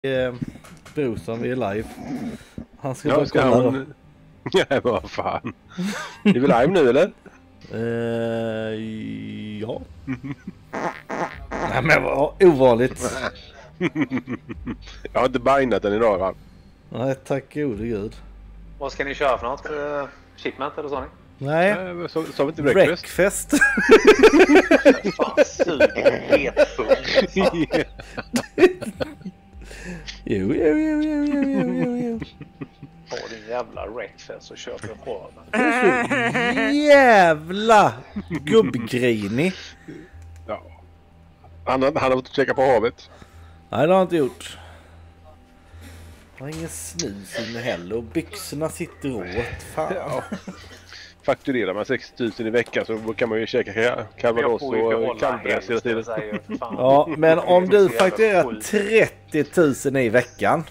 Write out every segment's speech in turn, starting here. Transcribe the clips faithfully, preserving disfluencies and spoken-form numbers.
Eh, Brosan, vi är live. Han ska ja, bara ska kolla han... då. Ja, vad fan. Är vi live nu, eller? Eh, ja. Nej, men vad ovanligt. Jag har inte bindat den idag, va? Nej, tack gode gud. Vad ska ni köra för något? Uh, shipment eller så? Nej. Nej, så, så vi inte breakfast. Breakfast. Fan, suger retfull. Jo, jo, jo, jo, jo, jo, jo, jo. Ta din jävla breakfast och kör för sjön. Jävla gubbgrinig. Ja. Han, han har fått checka på havet. Nej, det har han inte gjort. Han har ingen snus inne heller och byxorna sitter åt. Fan. Ja. Fakturerar man sex tusen i veckan så kan man ju käka calvados och kallbräs hela tiden. Ja, men om du fakturerar trettio tusen i veckan.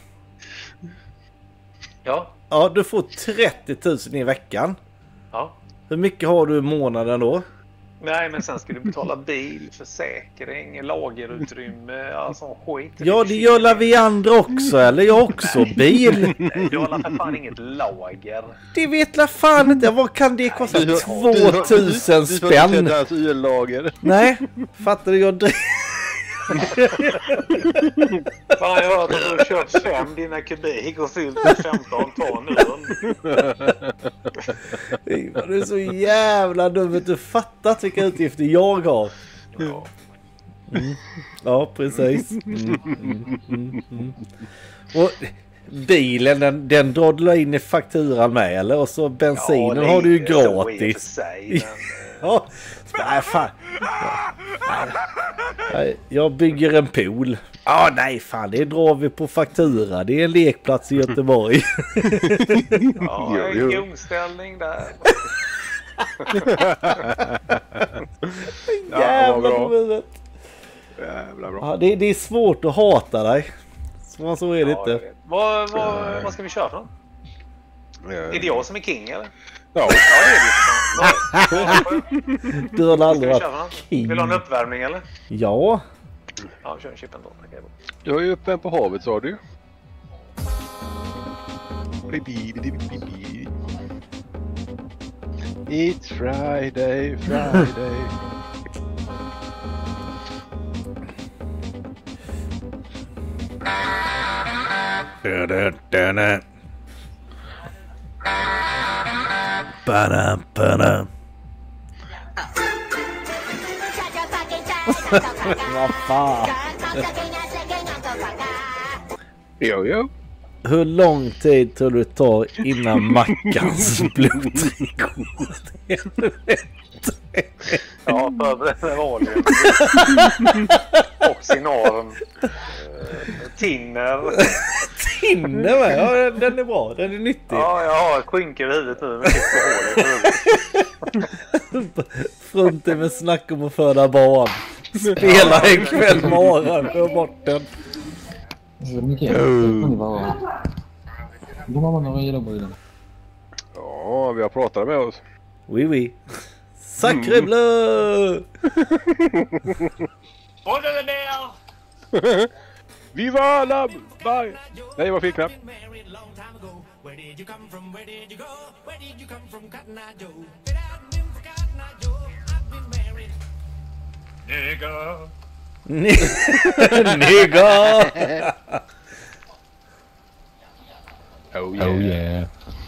Ja. Ja, du får trettio tusen i veckan. Ja. Hur mycket har du i månaden då? Nej, men sen ska du betala bil, försäkring, lagerutrymme, alltså skit. Ja, det gör vi andra också, eller jag också bil. Nej, du har för fan inget lager. Det vet la fan inte, vad kan det kosta? två tusen spänn. Du har inte lager. Nej, fattar du, jag driver. Fan, jag har hört att du har kört fem dina kubik och fyllt med femton ton nu. Du är så jävla dum att du fattat vilka utgifter jag har. Ja, mm. Ja, precis. Mm, mm, mm, mm. Och bilen, den, den drar du in i fakturan med, eller? Och så bensinen ja, har du ju gratis. Sig, men... Ja, nej fan. Nej, jag bygger en pool. Ja, ah, nej fan, det drar vi på faktura. Det är en lekplats i Göteborg. Ja, en gungställning där. Jävla bra. Jävla bra. Ja, det, det är svårt att hata dig. Så, så är det ja, inte. Vad, vad, vad ska vi köra för något? Ja. Är det jag som är king, eller? Ja, ja det är det. Du har aldrig varit king. Vill du ha en uppvärmning, eller? Ja. Ja, kör en chip ändå. Okay. Du har ju upp en på havet, sa du. It's Friday, Friday. Ba-da, ba-da. Vad fan? Jo, jo. Hur lång tid tror du det tar innan Mackans blodtryck går till? Ja, förbered dig vanligen. Oxynorm. Tinner. Tinner med? Ja, den är bra. Den är nyttig. Ja, jag har skynke vid huvudet nu. Med Fronten med snack om att föda barn. Spela en kväll morgon för bort den. Ja, vi har pratat med oss. Oui, oui. Sacré bleu! Order the bell! Viva la... Bye! Nej, vad fick knapp? Nigga! Nigga! Oh yeah. Oh yeah.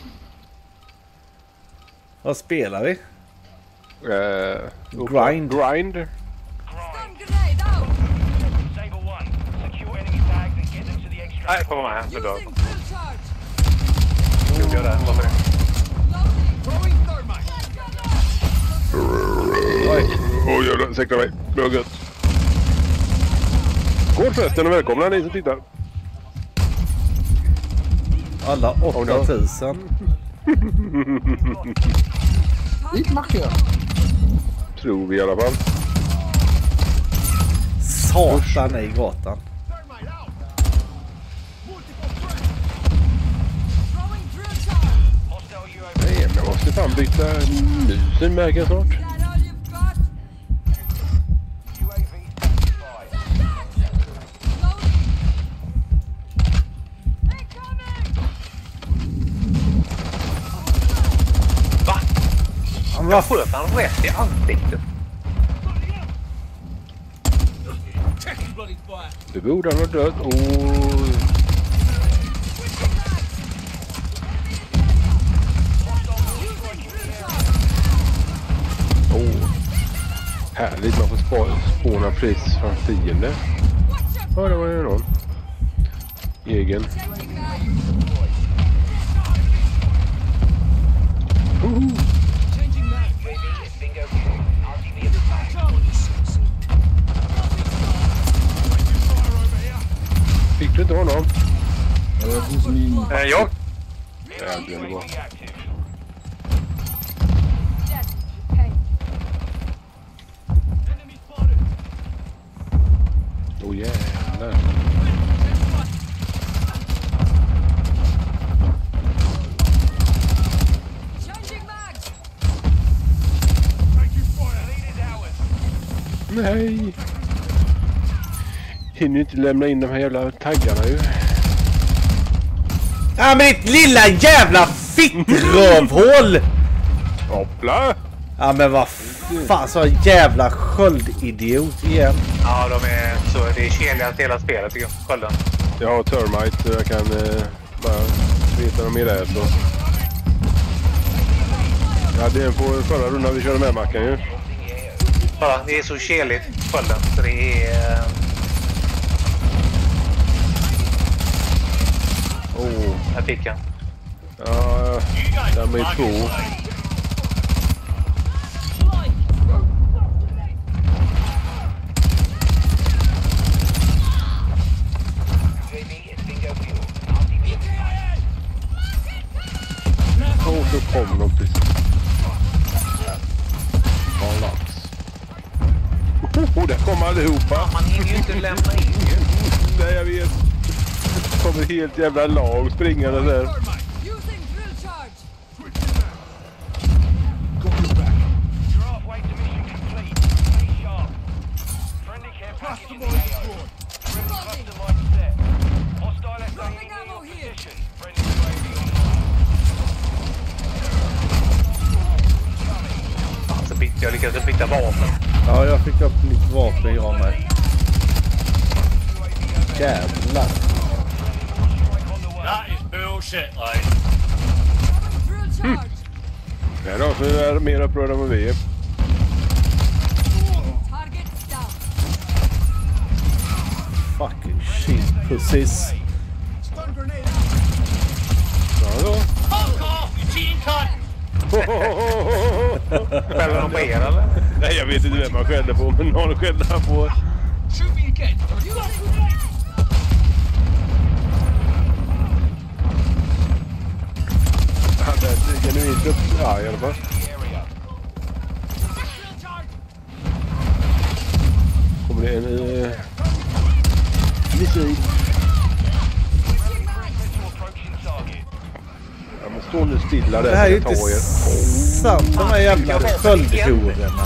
Vad spelar vi? Uh, Grind. Grind. Nej, kom med. Det dör. Gjorde jag det? Varför det? Oj, oj, oj, ursäkta mig. Det var gött. God förresten och välkomna ni som tittar. Alla åtta tusen. Tror vi i alla fall. Satan i gatan. Nej, men jag måste fan byta musen märker snart. vad sköt han rätt i ansiktet. Du borde han vara död. Oh. Oh. Härligt, man får spå spåna precis från fienden. Ja, det var ju någon. Egen. Uh. Fick du inte honom? Eh, jag? Ja, det är bra. Åh jävlar. Nej. Hinner ju inte lämna in de här jävla taggarna ju. Ja, men ditt lilla jävla fittrövhål! Hoppla! Ja, men vad fan, så jävla sköldidiot igen. Ja, de är så. Det är keligast hela spelet, tycker jag. Skölden. Jag har termite så jag kan eh, bara sveta dem i det. Så. Jag hade en på förra rundan vi körde med Mackan ju. Ja, det är så keligt, skölden. Så det är... Eh... Oh. Jag fick han. Ja, de är två. Och så kommer de precis. Valax. Oh, där kommer allihopa. Man hinner ju inte lämna in ju. Nej, jag vet. Det kommer helt jävla lag springande där. Så bytte jag lyckades byta vapen. Ja, jag fick upp mitt vapen jag med. Jävlar. That is bullshit, like. Mm. Det är de som är mer upprörda än vi är. Fucking shit, precis. Ja, då. Fuck off, you cheating cunt! Skäller de på er, eller? Nej, jag vet inte vem man skäller på, men någon skäller på. Shoot me again! Han är genuint upp. Ja, i alla fall. Kommer det en... Uh, missil. Ja, men stå nu stilla där. Det här är ju så inte jag tar er. sant. De här jävla sköldhororna.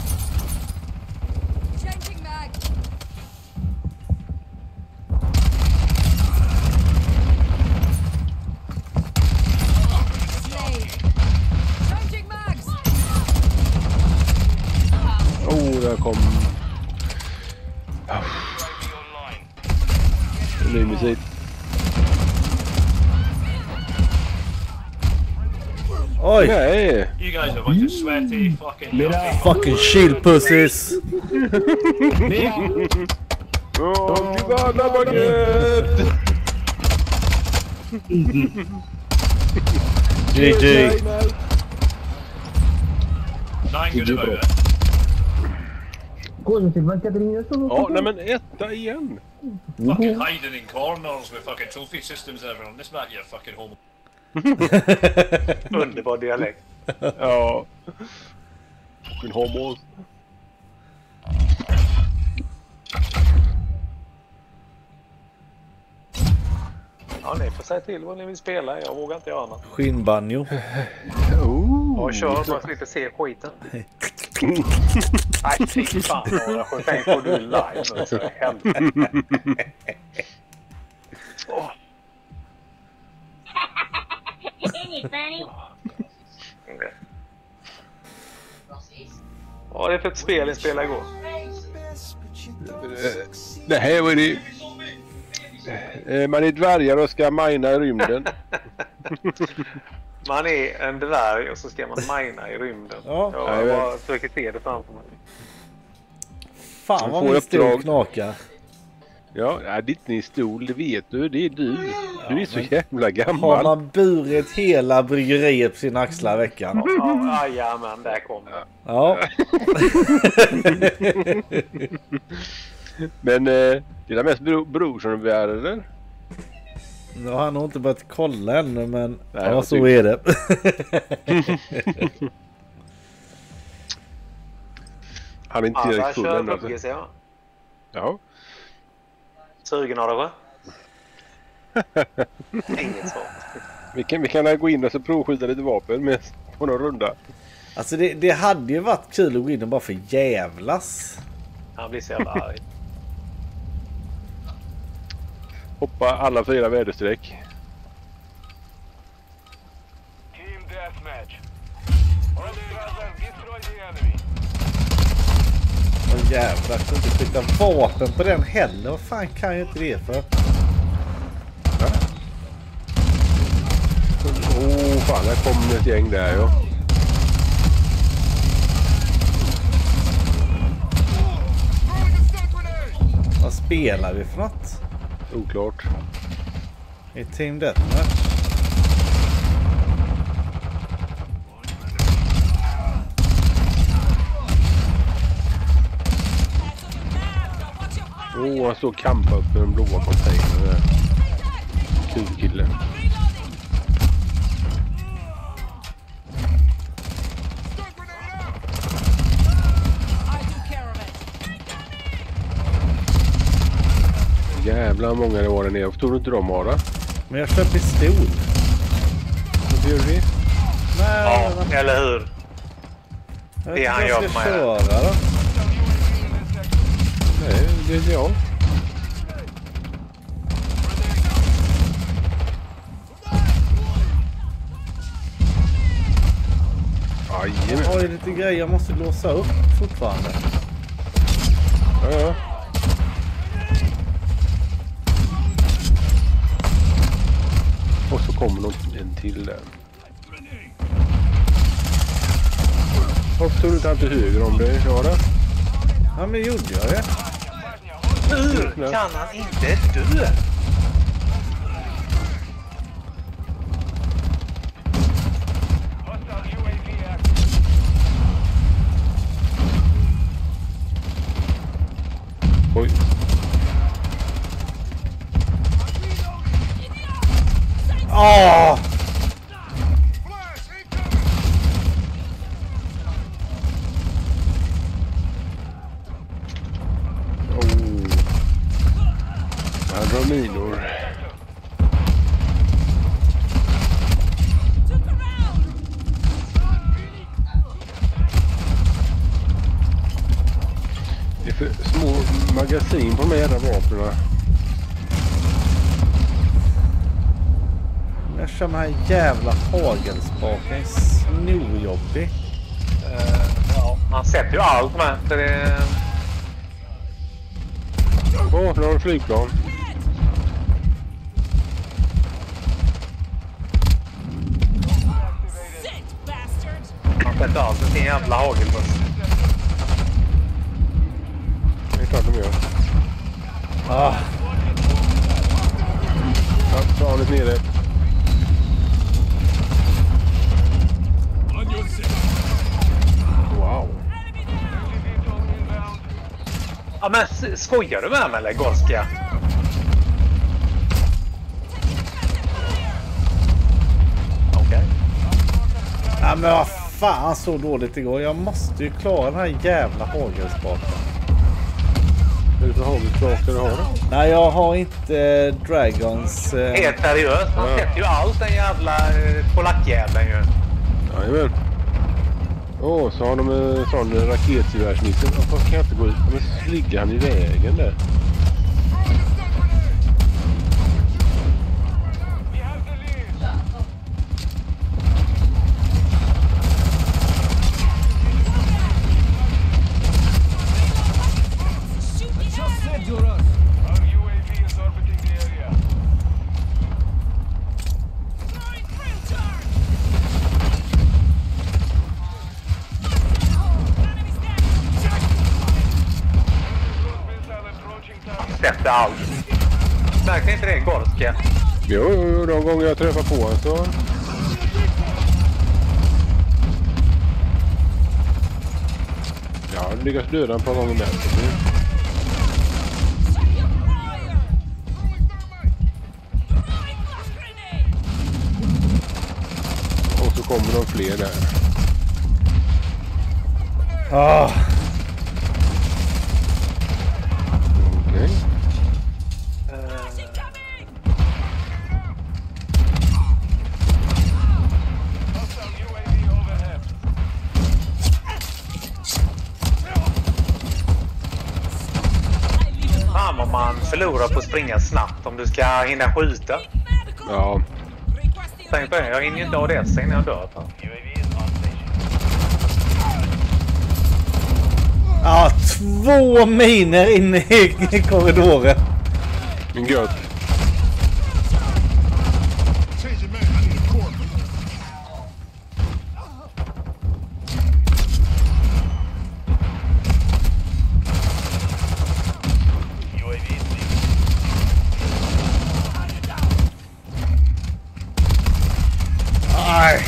Oh, där kom... Oh. En ny musik. Oj! Nej! You guys are a bunch of sweaty fucking... Fucking shield pussies! Åh, du var alla baguette! G G! Not good about it. Ja, nej men etta igen! Fucking hiding in corners with fucking trophy systems everyone. This might be a fucking home. Underbar dialekt. Ja. Fucking homos. Ja, ni får säga till vad ni vill spela. Jag vågar inte göra annat. Skinnbanjo. Oh. Ja, kör. Bara slipper se skiten. Nej, fy fan. Jag får tänka på du live. Så det är helvete. Åh. Isn't it funny? Vad är det för ett spel ni spelade igår? Det här var det. Man är dvärgar och ska mina i rymden. Man är en dvärg och så ska man mina i rymden. Ja. Jag bara försöker se det framför mig. Fan vad min stol knakar. Ja, ditt din stol, det vet du. Det är du. Du är så jävla gammal. Har man burit hela bryggeriet på sina axlar veckan? Ja, ja men där kom det. Ja. Men eh, det är mest bro, bror som du begär, eller? Nu har han nog inte börjat kolla ännu, men nej, ja, så är det. Han är inte direkt full ännu. Alltså. Ja. Ja. Sugen av det, va? Inget svar. Vi kan, vi kan gå in och så provskjuta lite vapen med på någon runda. Alltså det, det hade ju varit kul att gå in och bara för jävlas. Han blir så jävla arg. Hoppa alla fyra väderstreck. Team deathmatch. All brothers destroy the enemy. Åh jävlar, jag kunde inte skjuta vapen på den heller. Vad fan kan jag inte det för? Åh oh, fan, där kommer ett gäng där, ja. Vad spelar vi för något? Oklart. I Team Deathmatch. Åh, oh, han står och kampar upp med den blåa containern där. Kul kille. Jävlar många det var där nere. Tror du inte de har det? Men jag kör pistol. Vad gör vi? Nej, ja, men... eller hur? Jag det är han gör med köra då. Nej, det är jag. Aj, jag har ju lite grejer jag måste låsa upp fortfarande. Ja, ja. Och så kommer någon en till där. Varför tog du inte alltid höger om det? Ja, det? Ja, men gjorde jag det? Hur kan han inte dö? Oj. Åh! Minor. Det är för små magasin på de här vapnen. Jag kör med den här jävla hagelspaken. Snorjobbig. Uh, ja, man sätter ju allt med. Så det... Åh, oh, nu har du flygplan. Man sätter allt med sin jävla hagelbuss. Det är klart de gör. Ah. Ja, planet nere. Wow. Ja, men skojar du med mig eller Gorska? Okej. Okay. Ja, men vad fan så dåligt igår. Jag måste ju klara den här jävla hagelspaken. Är det för hagelspak du har då? Nej, jag har inte äh, Dragons... Äh... Helt seriöst. Man ja. sätter ju allt den jävla äh, polackjäveln ju. Jajamän. Åh, oh, så har de en sån raketgevärsnisse. Varför kan jag inte gå ut? Men ligger han i vägen där? allt. Märkte inte det, Gorska? Jo, jo, jo, de gånger jag träffar på honom så... Ja, jag lyckas döda en par gånger med. Och så kommer de fler där. Ah. Okej. Okay. Fan vad man förlorar på att springa snabbt om du ska hinna skjuta. Ja. Tänk på det, jag hinner ju inte ha det sen när jag dör. Ah, två miner inne i korridoren. Min gött. Aj.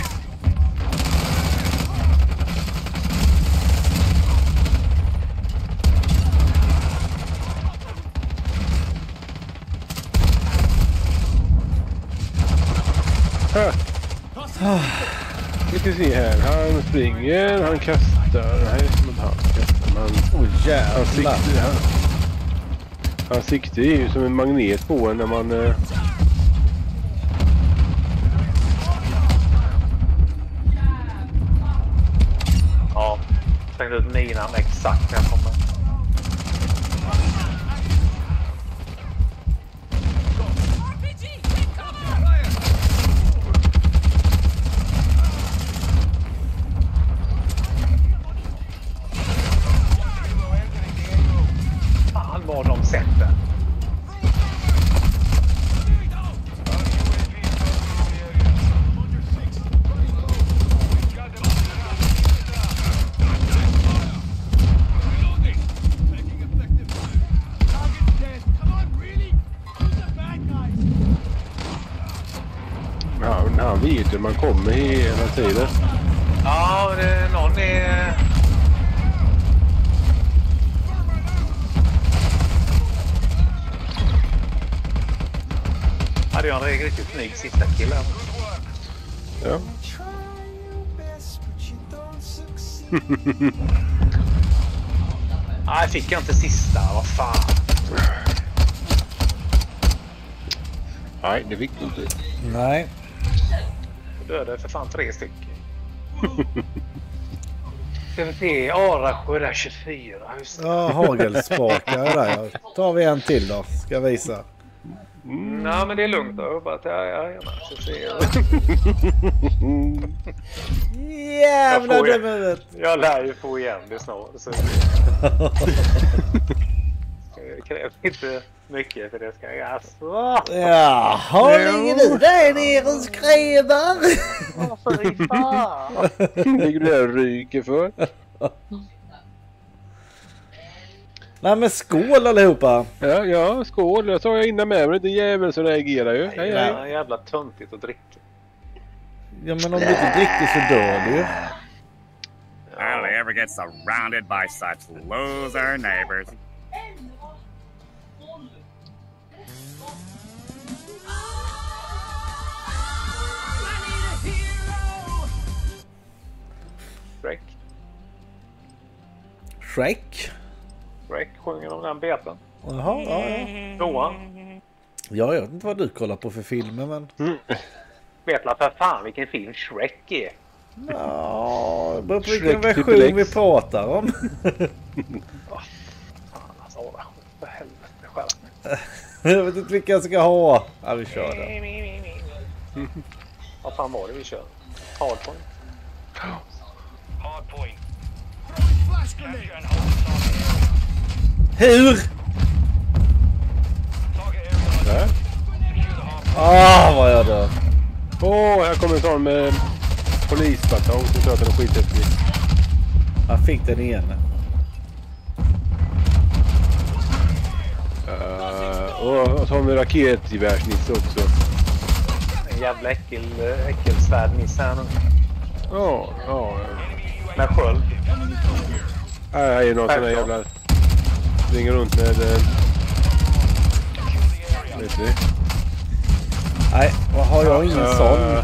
Vi ska se här. Han springer, han kastar. Nej, men han kastar. Man, Oh jävlar. han siktar, han, han siktar är ju som en magnet på en när man... Eh, Ja, stängde ut minan exakt när jag kommer. Fan vad de sätter. ja, han vet hur man kommer hela tiden. Ja, det, någon är... Hade jag en riktigt snygg sista kille. Ja. Nej, fick jag inte sista. Vad fan. Nej, det fick du inte. Nej. Jag dödade för fan tre stycken. Ska vi se, Arasjö där tjugofyra. Just det. Ja, hagelspakare där. Ja. Tar vi en till då. Ska visa. Mm. Nej, men det är lugnt då. Bara att jag, jag, jag, så ser jag. Jävlar jag, det med jag lär ju få igen det snart. Så det krävs inte mycket för det ska jag. Alltså. Ja, har ligger du där nere och skrävar? Fy fan. Ligger du där och ryker för? Nej men skål allihopa! Ja, ja, skål. Jag sa jag innan med mig. Det är jävel som reagerar ju. Nej, Hej, det hej. är jävla töntigt att dricka. Ja men om du inte dricker så dör du ju. Hardly ever get surrounded by such loser neighbors. Shrek. Shrek? Shrek sjunger om den beten. Jaha, ja, ja. Johan. Ja, jag vet inte vad du kollar på för filmer men... Mm. Vet la för fan vilken film Shrek är. Ja, det beror på vilken Shrek version triple X. vi pratar om. Åh, fan alltså, Arasjö. För helvete, skärp. Jag vet inte vilka jag ska ha. Ja, vi kör det. Vad fan var det vi körde? Hardpoint. Hardpoint. Hur? Där. Ah, vad jag dör. Åh, här kommer en sån med polisbatong som tror att den är skithäftig. Jag fick den igen. Uh, Och så har vi raketgevärsnisse också. En jävla äckel, äckelsvärdnisse här nu. Ja, ja. Med sköld. Här är ju någon sån här jävla... Springer runt med... Eh... Vet ni? Nej, vad har jag ingen uh, sån?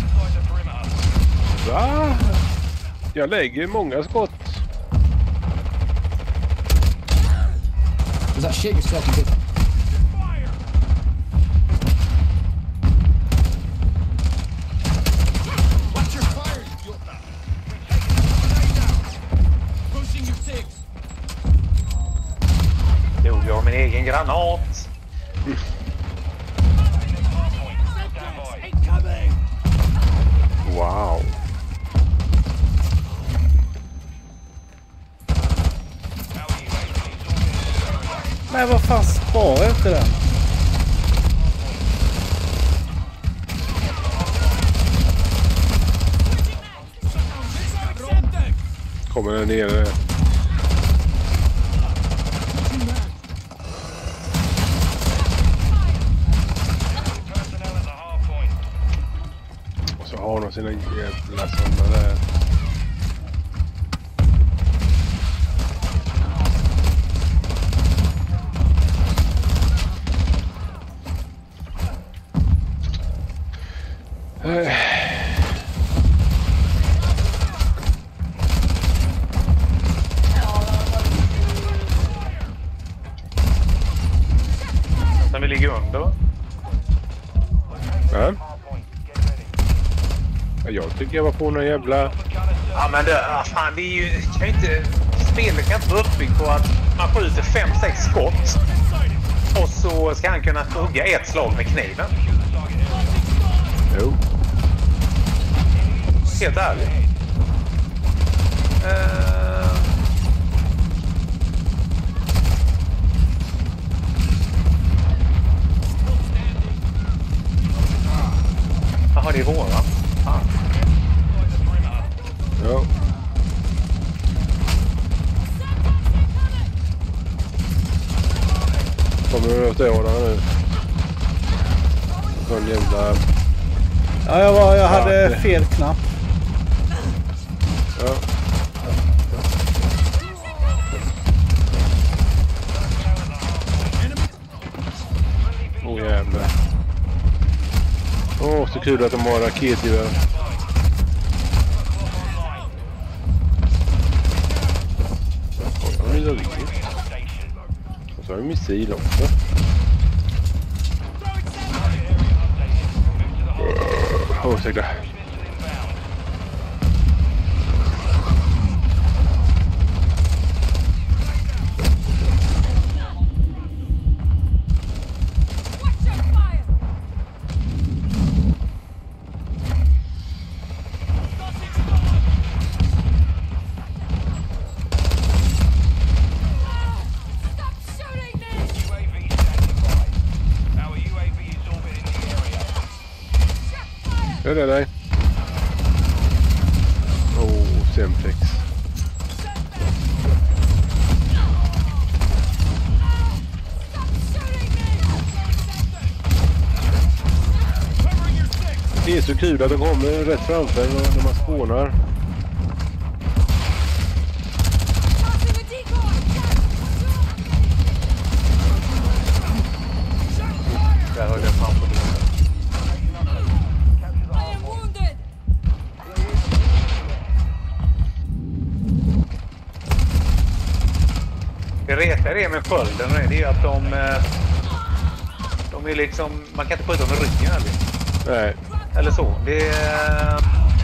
Va? Jag lägger många skott. Does that shit yourself a bit? Watch your fire, you pushing your six. Jo, jag har min egen granat. Wow. Men vad fan sparar jag inte den? Kommer den ner. Och så har de sina jävla sådana där. När vi ligger under. Ja. Jag tycker jag var på några jävla... Ja men det, ah, fan, det är ju, kan ju inte, spelet kan inte vara uppbyggt på att man skjuter fem sex skott och så ska han kunna hugga ett slag med kniven. Jo. Helt ärligt. Uh... Jaha, det är våra. Ah. Ja. Kommer du åt åren nu? Sån jävla... Ja, jag, var, jag hade fel knapp. Ja. Åh oh, jävlar. Åh, oh, så kul att de har raketgevär. Oj, de är riktigt. Och så har vi missil också. Åh, oh, ursäkta. Hör det dig? Åh, oh, Semtex. Det är så kul att de kommer rätt framför när man spånar. Där har jag framför det. Det retar det med skölden är det att de, de är liksom, man kan inte skjuta dem med ryggen eller? Nej. Eller så. Det är...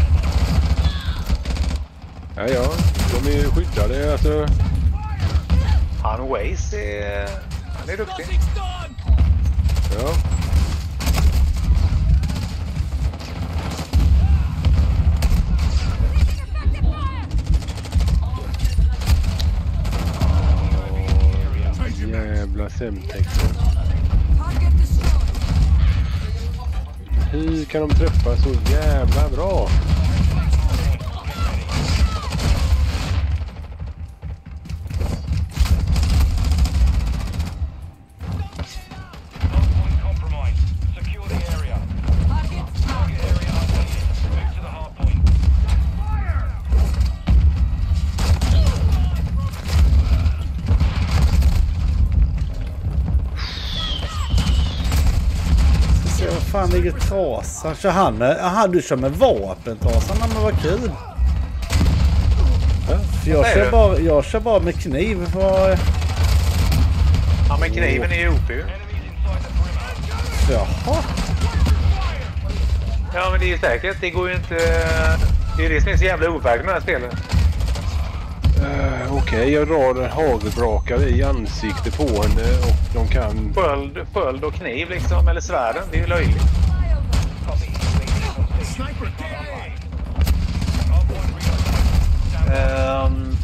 Ja, ja. De är ju skyddade, alltså. Han Waze är... Han är duktig. Ja. Jävla Semtexen. Hur kan de träffa så jävla bra? ligger trasan. Kör han med? Aha, du kör med vapentrasan. Men vad kul. För jag, kör bara, jag kör bara med kniv. För... Ja, men kniven är ju O P. Jaha. Ja, men det är ju säkert. Det går ju inte... Det är det som är så jävla overkligt med det här spelet. Uh, Okej, okay, jag drar en hagelbrakare i ansiktet på henne och de kan... Sköld, sköld och kniv liksom, eller svärden. Det är ju löjligt. Um...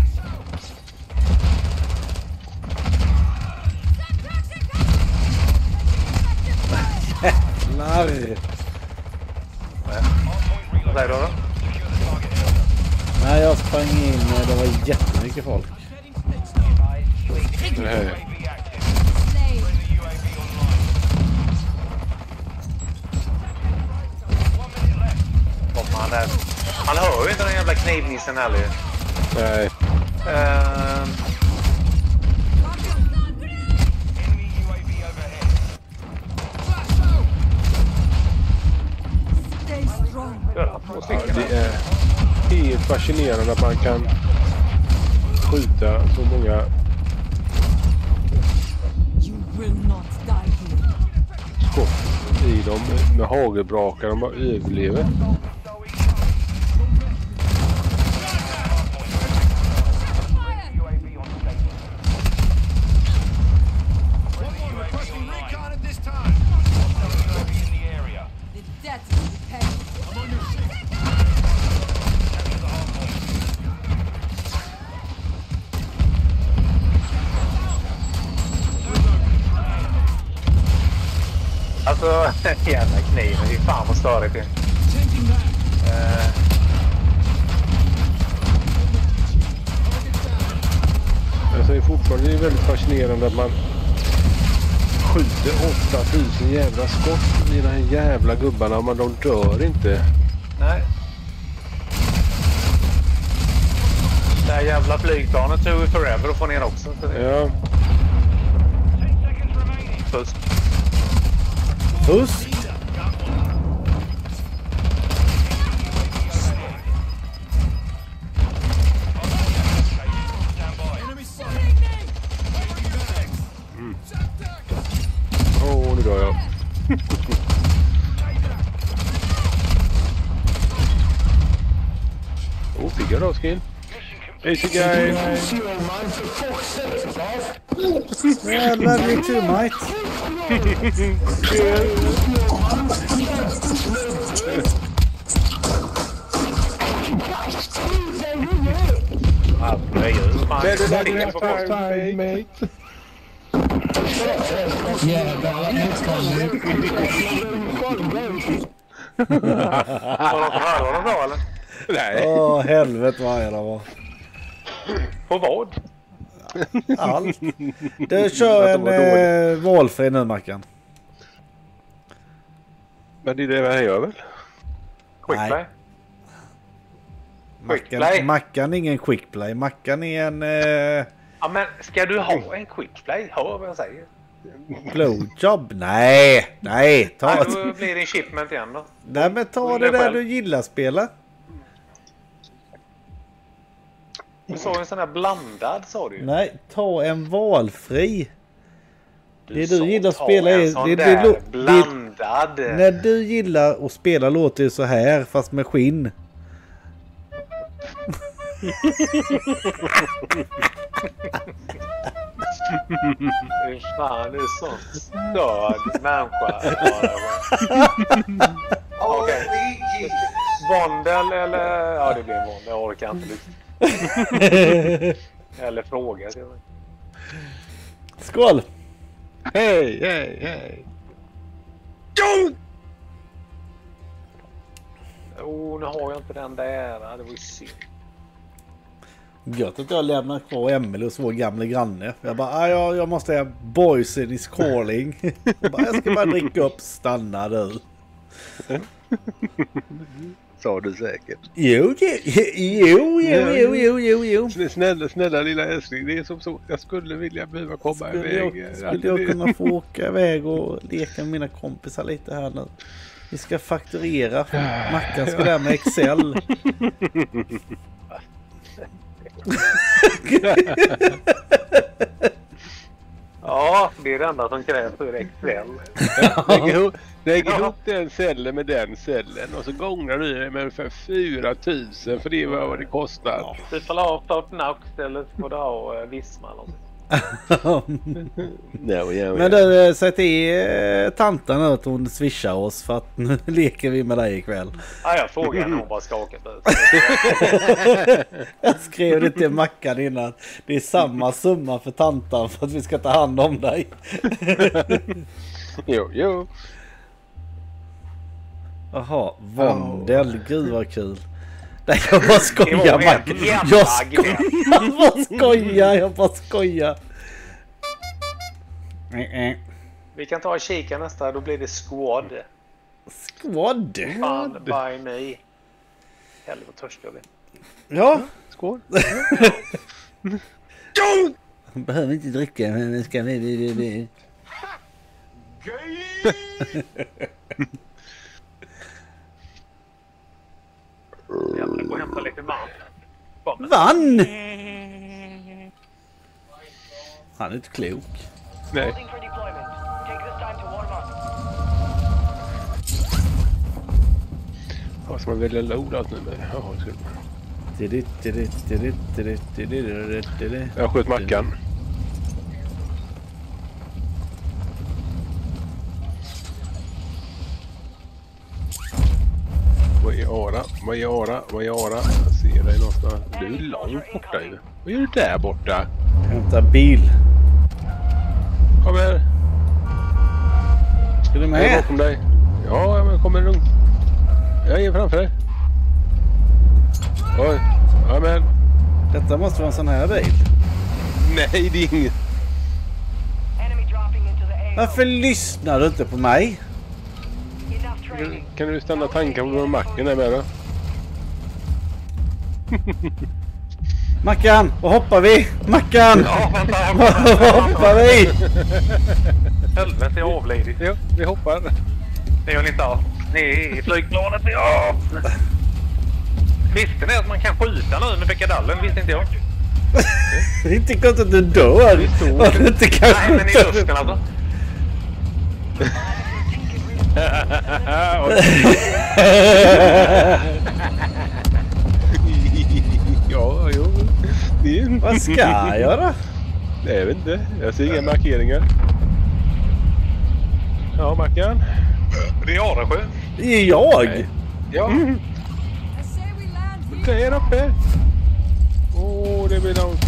Jävlar. Vad säger du då? Nej, jag sprang in och det var jättemycket folk. Det här. Man, där. Man hör ju inte den jävla knivnissen heller. Nej. Uh... Ja, det är helt fascinerande att man kan skjuta så många skott i dem med hagelbrakar. De bara överlever. Alltså, jävla kniven. Det är fan vad störigt det. Uh... Alltså, det är fortfarande väldigt fascinerande att man skjuter åtta tusen jävla skott i de här jävla gubbarna, men de dör inte. Nej. Det här jävla flygplanet tog forever att få ner också. Ja. Puss. Puss. Mm. Åh, oh, nu dör jag. Åh, oh, fick jag då skin? Easy guys. Yeah, love you too, mate. Better than next time, mate. Yeah, that next time, mate. Var de bra eller? Nej. Åh, helvete vad jävla var. På vad? Allt. Du kör en eh, valfri nu, Mackan. Men det är det jag gör väl? Quickplay? Mackan, Mackan är ingen quickplay. Mackan är en... Eh... Ja, men ska du ha en quickplay? Hör vad jag säger. Blowjob? Nej, nej. Ta Nej, då blir det en shipment igen då. Nej, men ta det där du gillar spela. Du sa en sån här blandad, sa du ju. Nej, ta en valfri. Du det sa, du gillar att ta spela en är... sån Det, där det, blandad. det, när du gillar att spela låter det så här, fast med skinn. Fy fan, du är sån störd människa. Okej. Vondel eller... Ja, det blir en vondel. Jag orkar inte liksom. Eller fråga. Skål! Hej, hej, hej. Oh, nu har jag inte den där. Det var ju synd. Gött att jag lämnar kvar Emil hos vår gamla granne. Jag bara, ah, jag, jag måste ha boysen is calling. Jag, bara, jag ska bara dricka upp, stanna du. Sa du säkert. Jo, jo, jo, jo, jo, jo, jo. Snälla, snälla lilla älskling. Det är som så. Jag skulle vilja behöva komma Skulle iväg. jag, skulle jag kunna få åka iväg och leka med mina kompisar lite här nu. Vi ska fakturera. Mackan ska där med Excel. Ja, det är det enda som krävs för Excel. Lägg ihop, lägg ihop den cellen med den cellen och så gångrar du det med ungefär fyra tusen för det var vad det kostar. Du får ha Fortnite eller så får du ha Visma eller något. No, yeah, Men du, säg till eh, tanten att hon swishar oss för att nu leker vi med dig ikväll. Ja, jag frågade henne om hon bara skakat ut. Jag skrev det till Mackan innan. Det är samma summa för tantan för att vi ska ta hand om dig. Jo, jo. Jaha, Vandel, gud vad kul. Nej, jag bara skojar, Mackan. Jag skojar, jag bara skojar, jag bara skojar. Vi kan ta och kika nästa, då blir det Squad. Squad? Fun by me. Helvete vad törstig jag blir. Ja. Skål. Hon behöver inte dricka, men vi ska... Vi, vi, vi. Jävlar, gå och hämta lite varmt. Vann! Han är inte klok. Nej. Vad ska man välja loadout nu med? Jag sköt Mackan. Vad är Ara? Vad är Ara? Vad är Ara? Jag ser dig någonstans. Du är långt borta ju. Vad gör du där borta? Hämta bil. Kom här. Ska du Jag är med? bakom dig. Ja, jag kommer lugnt. Jag är framför dig. Oj. Ja, men. Detta måste vara en sån här bil. Nej, det är inget. Varför lyssnar du inte på mig? Kan du stanna tanken på macken där med då? Mackan, vad hoppar vi? Mackan! Ja, vänta. Vad hoppar vi? Helvete, jag är avledig. Ja, vi hoppar. Det gör ni inte alls. Ni är i flygplanet. Ja. Visste ni att man kan skjuta nu med Becadallen? Visste inte jag. Det är inte gott att du dör. Om du inte kan Nej, men i skjuta. luften alltså. Ja, jo. Det är... Vad ska jag göra? Nej, jag vet inte. Jag ser inga markeringar. Ja, Mackan. Det är Arasjö. Det är jag. Nej. Ja. Mm. Där uppe. Åh, oh, det blir långt.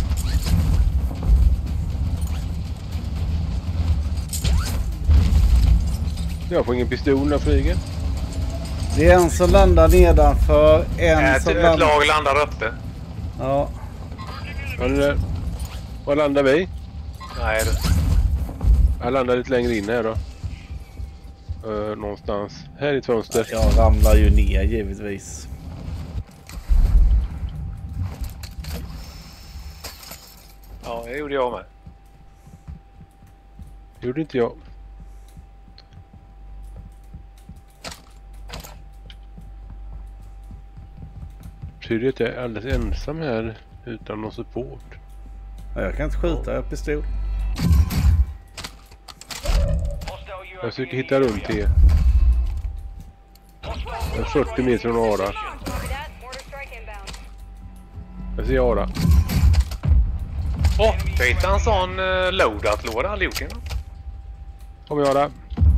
Jag får ingen pistol när jag flyger. Det är en som landar nedanför. En Ett, som ett landar... lag landar uppe. Ja. Ja, det där. Var landar vi? Nej, det... Jag landar lite längre in här då. Uh, någonstans. Här är ett fönster. Jag ramlar ju ner givetvis. Ja, det gjorde jag med. Det gjorde inte jag. Ser du att jag är alldeles ensam här utan någon support? Ja, jag kan inte skjuta, jag har pistol. Jag försöker hitta runt er. Jag är fyrtio meter från Ara. Jag ser Ara. Åh, oh, jag hittade en sån uh, loadout-låda allihopa. Kom jag Ara.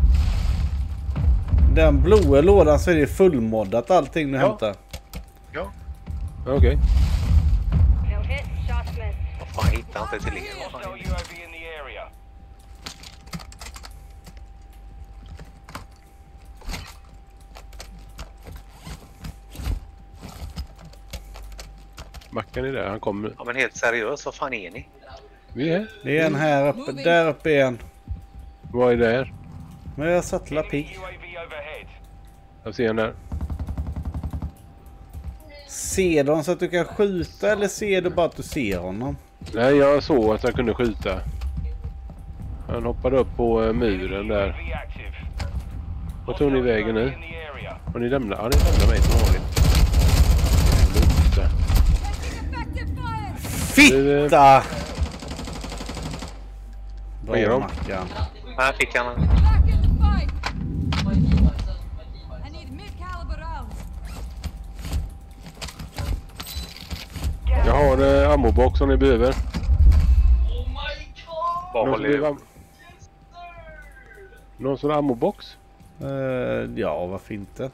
Den blåa lådan så är det fullmoddat allting du Ja. hämtar. Ja. Okej. Okay. Vad fan, jag hittar inte till er. Vad fan, Mackan är där, han kommer. ja, men helt seriöst, vad fan är ni? Vi är. Det är en här uppe, där uppe är en. Vad är det här? Men jag satt la pigg. Jag ser den där. Ser du honom så att du kan skjuta eller ser du bara att du ser honom? Nej, jag såg att jag kunde skjuta. Han hoppade upp på uh, muren där. Vad tog ni vägen nu? Har ni lämnat? Ja, ni lämnar mig som vanligt. Fitta! Vad är de? Mackan. Här fick han. Jag har uh, ammobox om ni behöver. Vad håller du? Am Någon sån ammobox? Uh, ja, varför inte?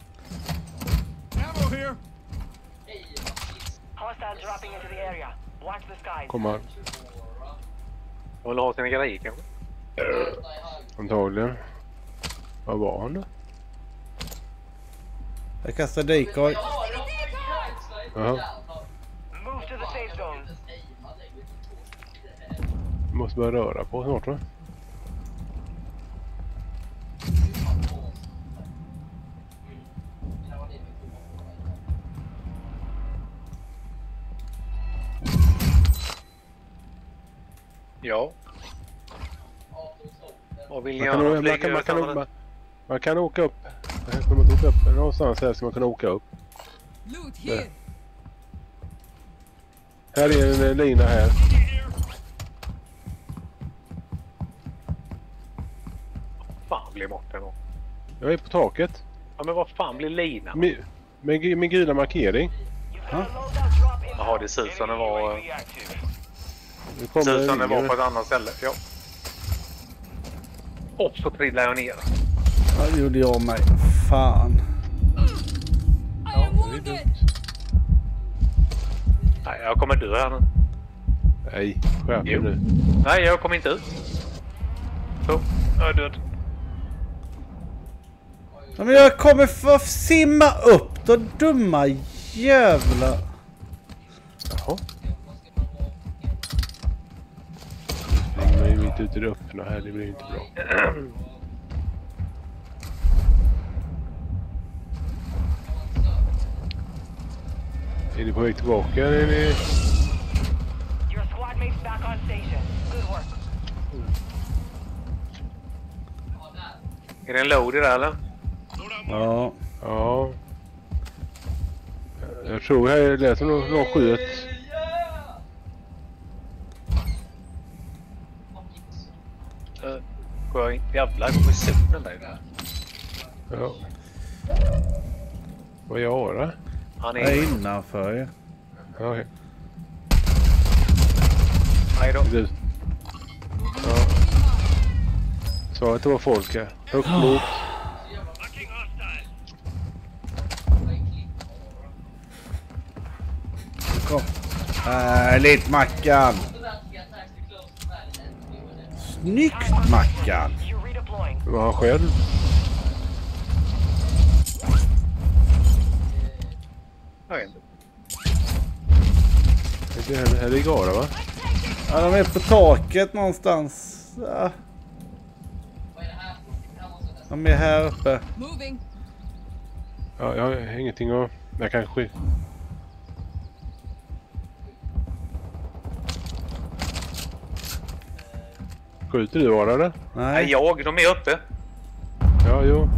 Kom här. Jag vill ha sina grejer kanske. Antagligen. Vad var han då? Jag kastar decoy. Jaha. Måste börja röra på snart, va? Ja. Vad vill Man jag kan, göra? man, Flyga kan, man, kan, över man, man kan åka upp. Man kan åka upp. Någonstans här ska man kunna åka upp. Där. Här är en lina här. Fan blir bort den då. Jag är på taket. Ja, men vad fan blir linan? Med, med, med gula markering. Ha? Jaha, det ser ut som det var... Nu Det ser ut som det ringen. var på ett annat ställe. Ja. Och så trillar jag ner. Ja, det gjorde jag mig. Fan. Ja, det är dumt. Nej, jag kommer dö här nu. Nej, skärp dig Jo. nu. Nej, jag kommer inte ut. Så, jag är död. Ja, men jag kommer få simma upp då, dumma jävla. Jaha. Springer man ju inte ut i det öppna här, det blir inte bra. Är ni på väg tillbaka? Är ni... Your squad mates back on station. Good work. Är det en loader där eller? Ja. Ja. Jag tror här lät som någon, någon sköt. Uh, går jag in? Jävlar, går i solen där. Ja. Vad gör det? Han Jag är är... innanför ju. Ja, okej. Nej då. Du. Ja. Så att det var folk här. Högt lågt. Kom. Härligt, Mackan. Snyggt, Mackan. You're redeploying. Det var han själv. Jag vet inte. Det är här i Gara, va? Ja, de är på taket någonstans. Ja. De är här uppe. Ja, jag har ingenting att... Jag kanske... Skjuter du Ara, eller? Nej, Nej. jag. De är uppe. Ja, jo.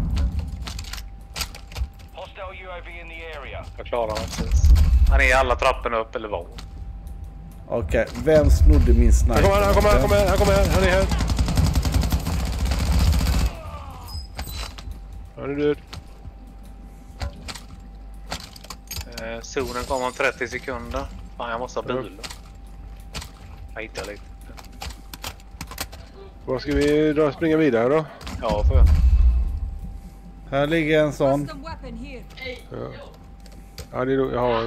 Hostile U A V in the area. Jag klarar mig precis. Han är i alla trapporna upp eller vad? Okej, vem snodde min sniper? Han kommer här, han kommer här, han kommer här, han kommer här, han är här. Han är död. Eh, zonen kommer om trettio sekunder. Fan, jag måste ha bil. Jag hittar lite. Vad ska vi dra springa vidare då? Ja, får jag. Här ligger en sån. Ja, ja det är då, jag har...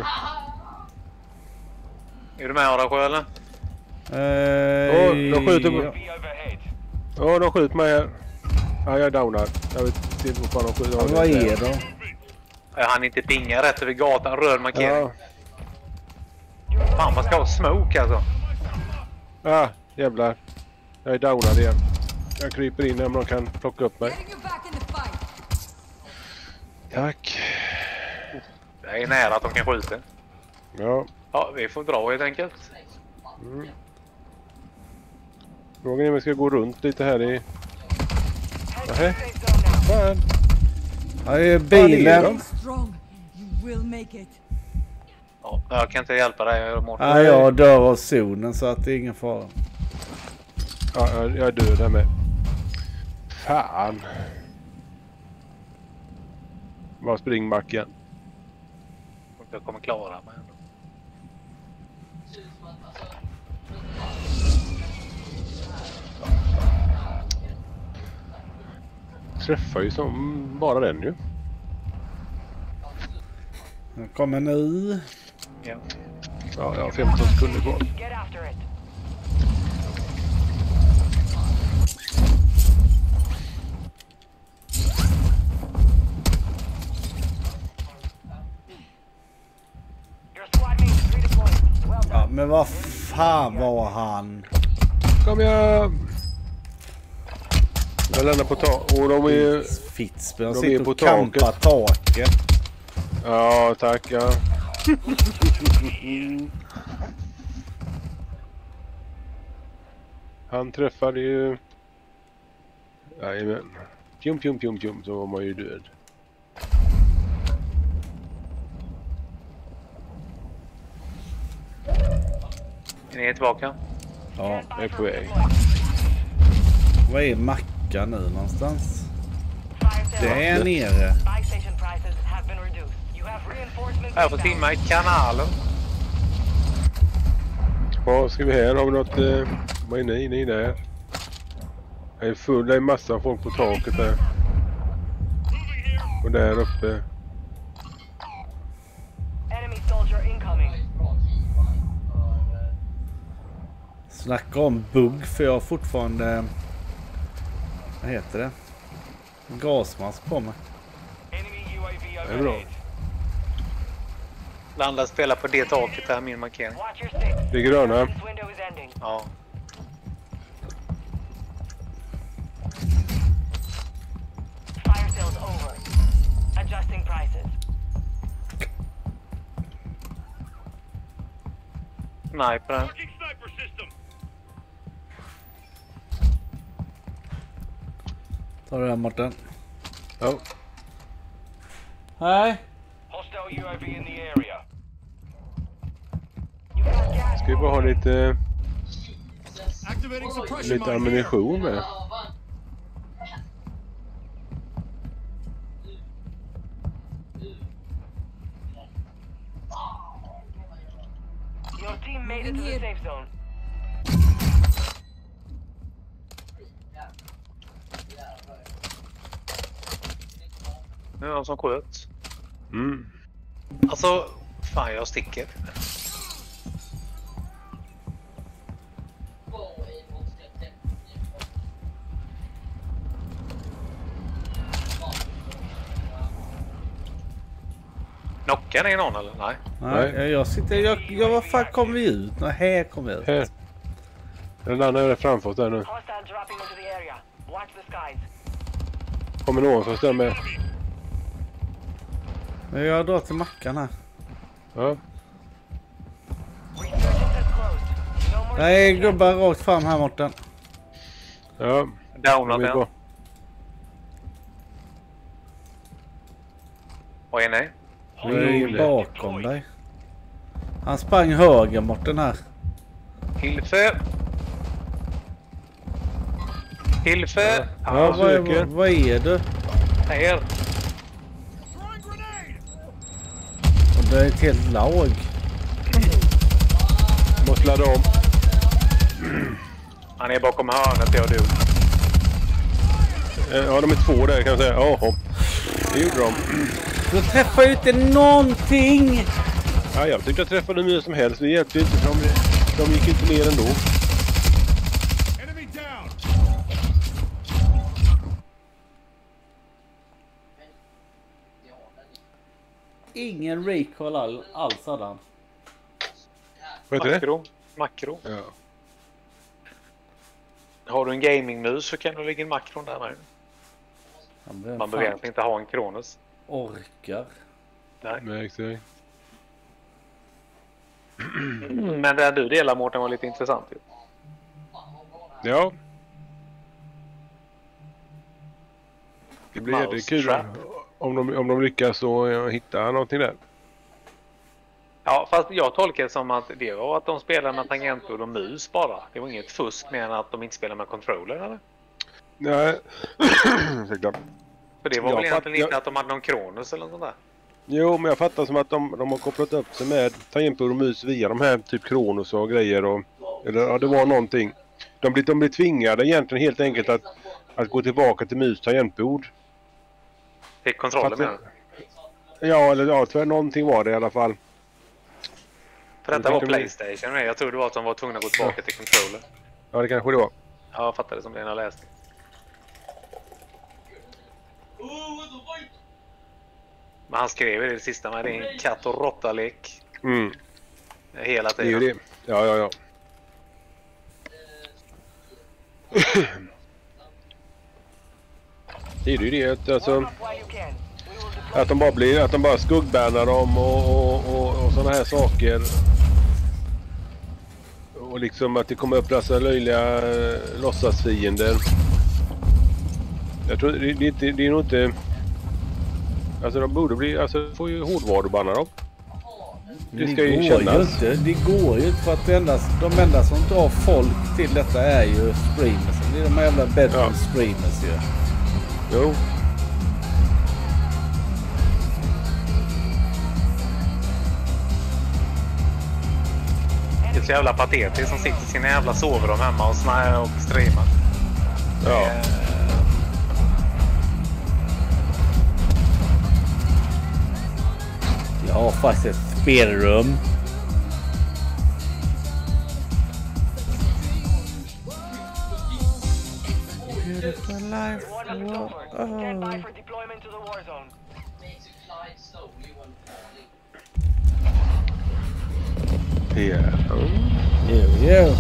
Är du med Arasjö eller? Eh, Åh, de skjuter på... ja. Be overhead. Ja, de skjuter mig här. Ja, jag är downad. Jag vet inte vad fan de skjuter. Ja, vad är de? Jag hann inte pinga rätt över gatan. Röd markering. Ja, Fan, man ska ha smoke alltså. ah, jävlar. Jag är downad igen. Jag kryper in om de kan plocka upp mig. Tack. Det är nära att de kan skjuta. Ja. Ja, vi får dra helt enkelt. Mm. Frågan är om vi ska gå runt lite här i... Nähä? Fan. Ja, det är bilen. Strong. You will make it. Ja, jag kan inte hjälpa dig, Mårten. Ja, jag dör av zonen så att det är ingen fara. Ja, jag, jag är död där med. Fan. Bara spring back igen. Jag kommer klara mig. Träffar ju som bara den ju. Jag kommer nu. Ja. Ja, jag har femton sekunder kvar. Get after it. Your squad mates redeployed. Well done. Ja, men vad fan var han? Kom jag. Jag landar på tak. Och de är... Fitzben, han de sitter är på och kampar taket. taket. Ja, tack. Ja. Han träffade ju... Jajamän. Tjum, tjum, tjum, tjum. Så var man ju död. Är ni tillbaka? Ja, Jag är på väg. vad är mackan nu någonstans? Fire sale. Det är nere. Buy station prices have been reduced. You have reinforcements. Jag får simma i kanalen. Vad ska vi här? Har vi något... Eh, vad är ni? Ni är där. Det är full. Det är massa folk på taket där. Och där uppe. Enemy soldier incoming. Snacka om bugg för jag har fortfarande... Vad heter det? Gasmask på mig. Enemy U A V Det är bra. overhead. Landa spelar på det taket där, min markering. Watch your six. Det gröna. This window is ending. Ja. Fire sales over. Adjusting prices. Sniper. Working sniper system. Tar du den Martin? Ja. Nej. Hostile U A V in the area. You got gas. Ska vi bara ha lite... Activating suppression Lite ammunition med. Your team made it to the safe zone. Nu är det någon som sköt. Mm. Alltså, fan jag sticker. Knockar ni någon eller? Nej. Nej, Nej. jag sitter... Jag, jag, vad fan kom vi ut? Nej, här kom vi ut. Här. Den landar är framför oss där nu. Hostile dropping into the area. Watch the skies. Kommer någon som stämmer med. Jag drar till mackan här. Ja. Resurgence has closed. No more. Nej, gubbar rakt fram här Morten. Ja. Downat Vi den. går. Vad är ni? Vi är bakom dig. Han sprang höger Morten här. Hilfe! Hilfe! Ja, Ja, vad, är, söker. vad, vad är du? Här! Och det är ett helt lag. Måste ladda om. Han är bakom hörnet, jag och du. Eh, Ja, de är två där kan jag säga. Jaha. Det gjorde de. Du träffar ju inte någonting. Ja, jag tyckte jag träffade hur mycket som helst. Det hjälpte inte för de, de gick inte ner ändå. Enemy down. Ingen recall all, alls hade han. Vad heter det? Makro. Makro. Ja. Har du en gamingmus så kan du lägga in makron där med. Han blev Man fan- behöver inte ha en Kronos. orkar. Nej. Nej, exakt. Mm, men det du delar, Mårten, var lite intressant ju. Ja. Det blir Mouse jättekul trap. om de, om de lyckas så ja, hitta någonting där. Ja, fast jag tolkar det som att det var att de spelar med tangentbord och mus bara. Det var inget fusk mer än att de inte spelar med controller, eller? Nej, säkert. För det var Jag väl egentligen fatt- inte jag- att de hade någon Kronos eller något sånt där. Jo, men jag fattar som att de, de har kopplat upp sig med tangentbord och mus via de här typ Kronos och grejer. Och, eller ja, det var någonting. De blir, de blir tvingade egentligen helt enkelt att, att gå tillbaka till mus tangentbord. Fick kontrollen Fast- med. Ja, eller ja, tyvärr någonting var det i alla fall. För detta Jag var tyckte de- PlayStation. Jag trodde det var att de var tvungna att gå tillbaka till controller. Ja, det kanske det var. Ja, jag fattade det som det när jag läste. Men han skrev i det sista med det är en katt och råttalek Mm, hela det är ju tiden. det. Ja, ja, ja. Det är ju det att, alltså, While you can. We will deploy att de bara blir, att de bara skuggbannar dem och, och, och, och sådana här saker. Och liksom att det kommer upp dessa löjliga eh, låtsasfiender. Jag tror det, det, det, det är nog inte... Alltså de borde bli, alltså får ju hårdvarubanna dem. Det ska ju går kännas. ju inte. Det går ju inte för att det enda, de enda som drar folk till detta är ju streamers. Det är de jävla bedroom Ja. streamers ju. Jo. Det är så jävla patetiskt som sitter i sina jävla sovrum hemma och snärar och streamar. Ja. Eh, Jag har faktiskt ett spelrum. Beautiful life. Squad has been offered. Stand by for deployment to the war zone. Ja. Jo, jo.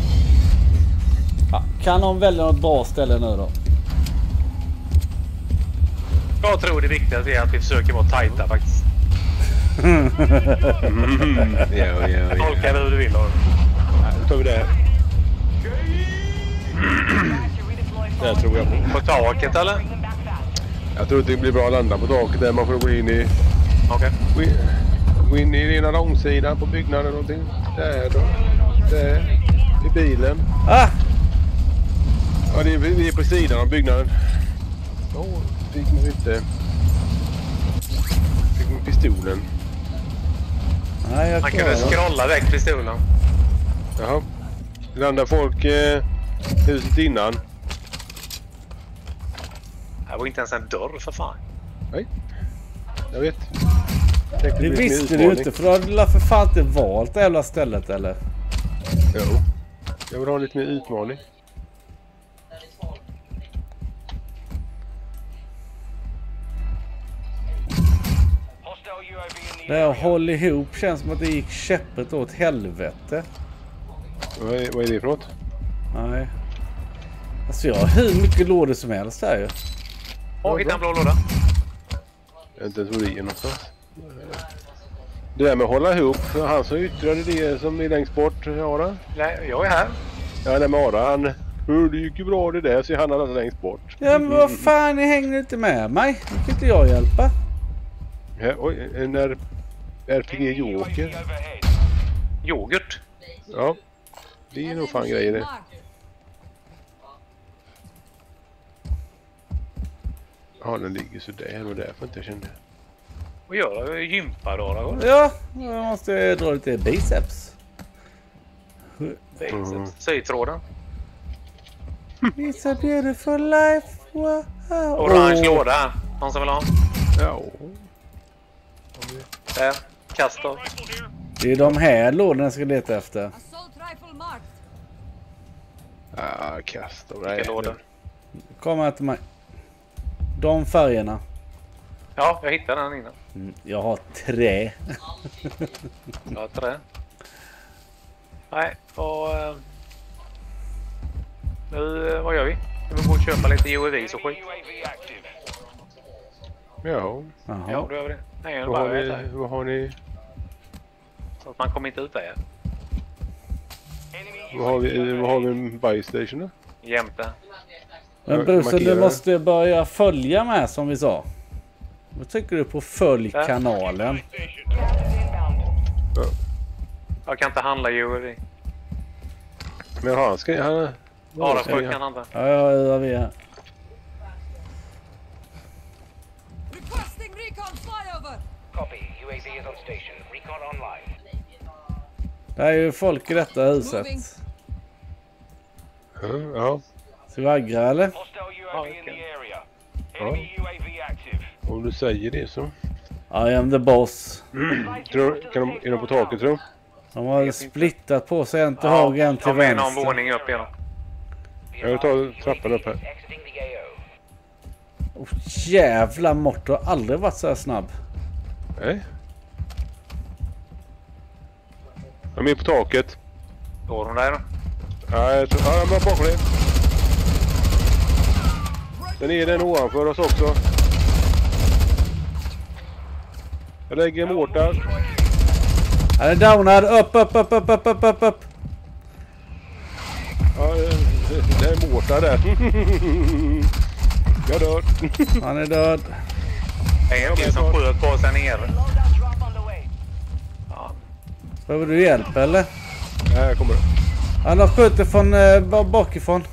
Ja, kan de välja något bra ställe nu då? Jag tror det viktigaste är att vi försöker vara tajta faktiskt. Mm. Ja, ja, ja. Tolka det hur du vill. Och... Nej, då tar vi det. Det tror jag på. På taket eller? Bring them back fast. Jag tror att det blir bra att landa på taket där. Man får gå in i... Okej. Gå in, gå in i ena långsidan på byggnaden någonting. Där då. Där. I bilen. Ah! Ja, det är, vi är på sidan av byggnaden. Åh, fick man inte... Fick man pistolen. Nej, jag Man kunde klarar det. scrolla väck pistolen. Jaha. Landar folk eh, huset innan? Det var inte ens en dörr för fan. Nej. Jag vet. Tänkte Det bli lite visste du utmaning. inte, för du hade för fan inte valt det jävla stället eller? Jo. Jag vill ha lite mer utmaning. Hostile U A V in the Det här area. håll ihop känns som att det gick käppet åt helvete. Vad är, vad är det för något? Nej. Alltså jag har hur mycket lådor som helst här ju. Åh, hitta en blå låda. Jag vet inte ens var det är någonstans. Det där med att hålla ihop. Han som yttrade det som är längst bort. Ara. Nej, jag är här. Ja, det med Ara. Han... "Hur, det gick ju bra det där. Så han allra längst bort. Ja men vad fan, ni hänger inte med mig. Nu kan inte jag hjälpa. Ja, oj, en R- R P G Joker. Overhead. Yoghurt. Ja. Det är nog fan grejer det. Ja, den ligger så där och därför inte jag kände. Vad gör du? Gympa då? Då? Ja, jag måste dra lite biceps. Mm. Sytråden. It's a beautiful life. Wow. Orange Åh. låda här. Någon som vill ha? Ja. Där. Kasta. Det är de här lådorna jag ska leta efter. Assault rifle marked. Ah, kast och Vilka lådor? Kom här till mig. De färgerna. Ja, jag hittade den innan. Mm, jag har tre. Jag har tre. Nej, och... eh, Nu, eh, vad gör vi? Vi vill gå och köpa lite U A V och skit. U A V active. Ja. Jaha. Ja, då gör vi det. Nej, jag Vad har, bara ni, vet det. vad har ni? Så att man kommer inte ut där. Vad har vi, vad har vi en buy station då? Jämte. Men Bruce, du markera. måste börja följa med som vi sa. Vad tycker du på följ Ja. kanalen? Ja. Jag kan inte handla U A V. Men han ska... Han, Ja, det får kan handla. Ja, ja, ja, vi är. Requesting recon flyover. Copy. U A V is on station. Recon online. Det är ju folk i detta huset. Moving. ja, ja. Ska vi aggra eller? Hostile U A V in the area. Enemy U A V active. Om du säger det så. I am the boss. Tror, kan de, är de på taket tror du? De har splittat på sig, en till Ja, höger, en till de är någon vänster. våning upp igen. Jag tar trappan upp här. Exiting the A O. Oh, jävla mort, har aldrig varit så här snabb. Nej. De är på taket. Står de där då? Ja, jag tror... Ja, de är bakom dig. Sen är den ovanför oss också. Jag lägger en mortar. Han är downad, upp, upp, upp, upp, upp, upp, upp, upp. Ja, det är en mortar där. Jag dör. Han är död. Det är en till som sköt på sig nere. Loadout drop on the way. Ja. Behöver du hjälp eller? Nej, jag kommer. Han har skjutit från eh, bakifrån.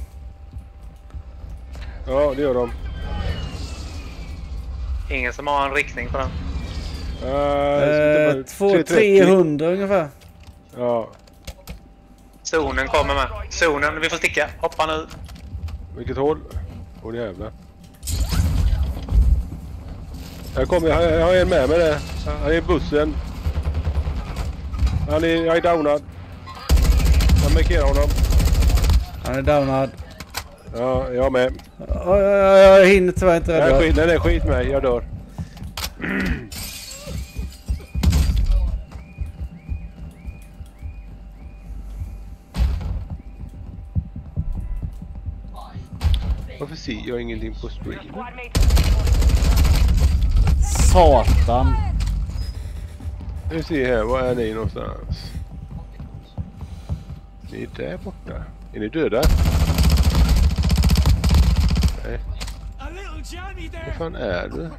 Ja, det gör de. Ingen som har en riktning på den. Uh, Eh, två, trehundra ungefär. Ja, Zonen kommer med. Zonen, vi får sticka. Hoppa nu. vilket håll? Åh, jävlar. Jag kommer, jag, jag har en med mig där. Han är i bussen. Han är, jag är downad. Jag markerar honom. Han är downad. Ja, jag med. Oj, oj, oj, jag hinner tyvärr inte Den är rädda. skit, den är skit med, jag dör. Varför ser jag ingenting på stream? Squad mates. Satan. Nu ser här, var är ni någonstans? Ni är där borta. Är ni döda? Nej. Vad fan är det?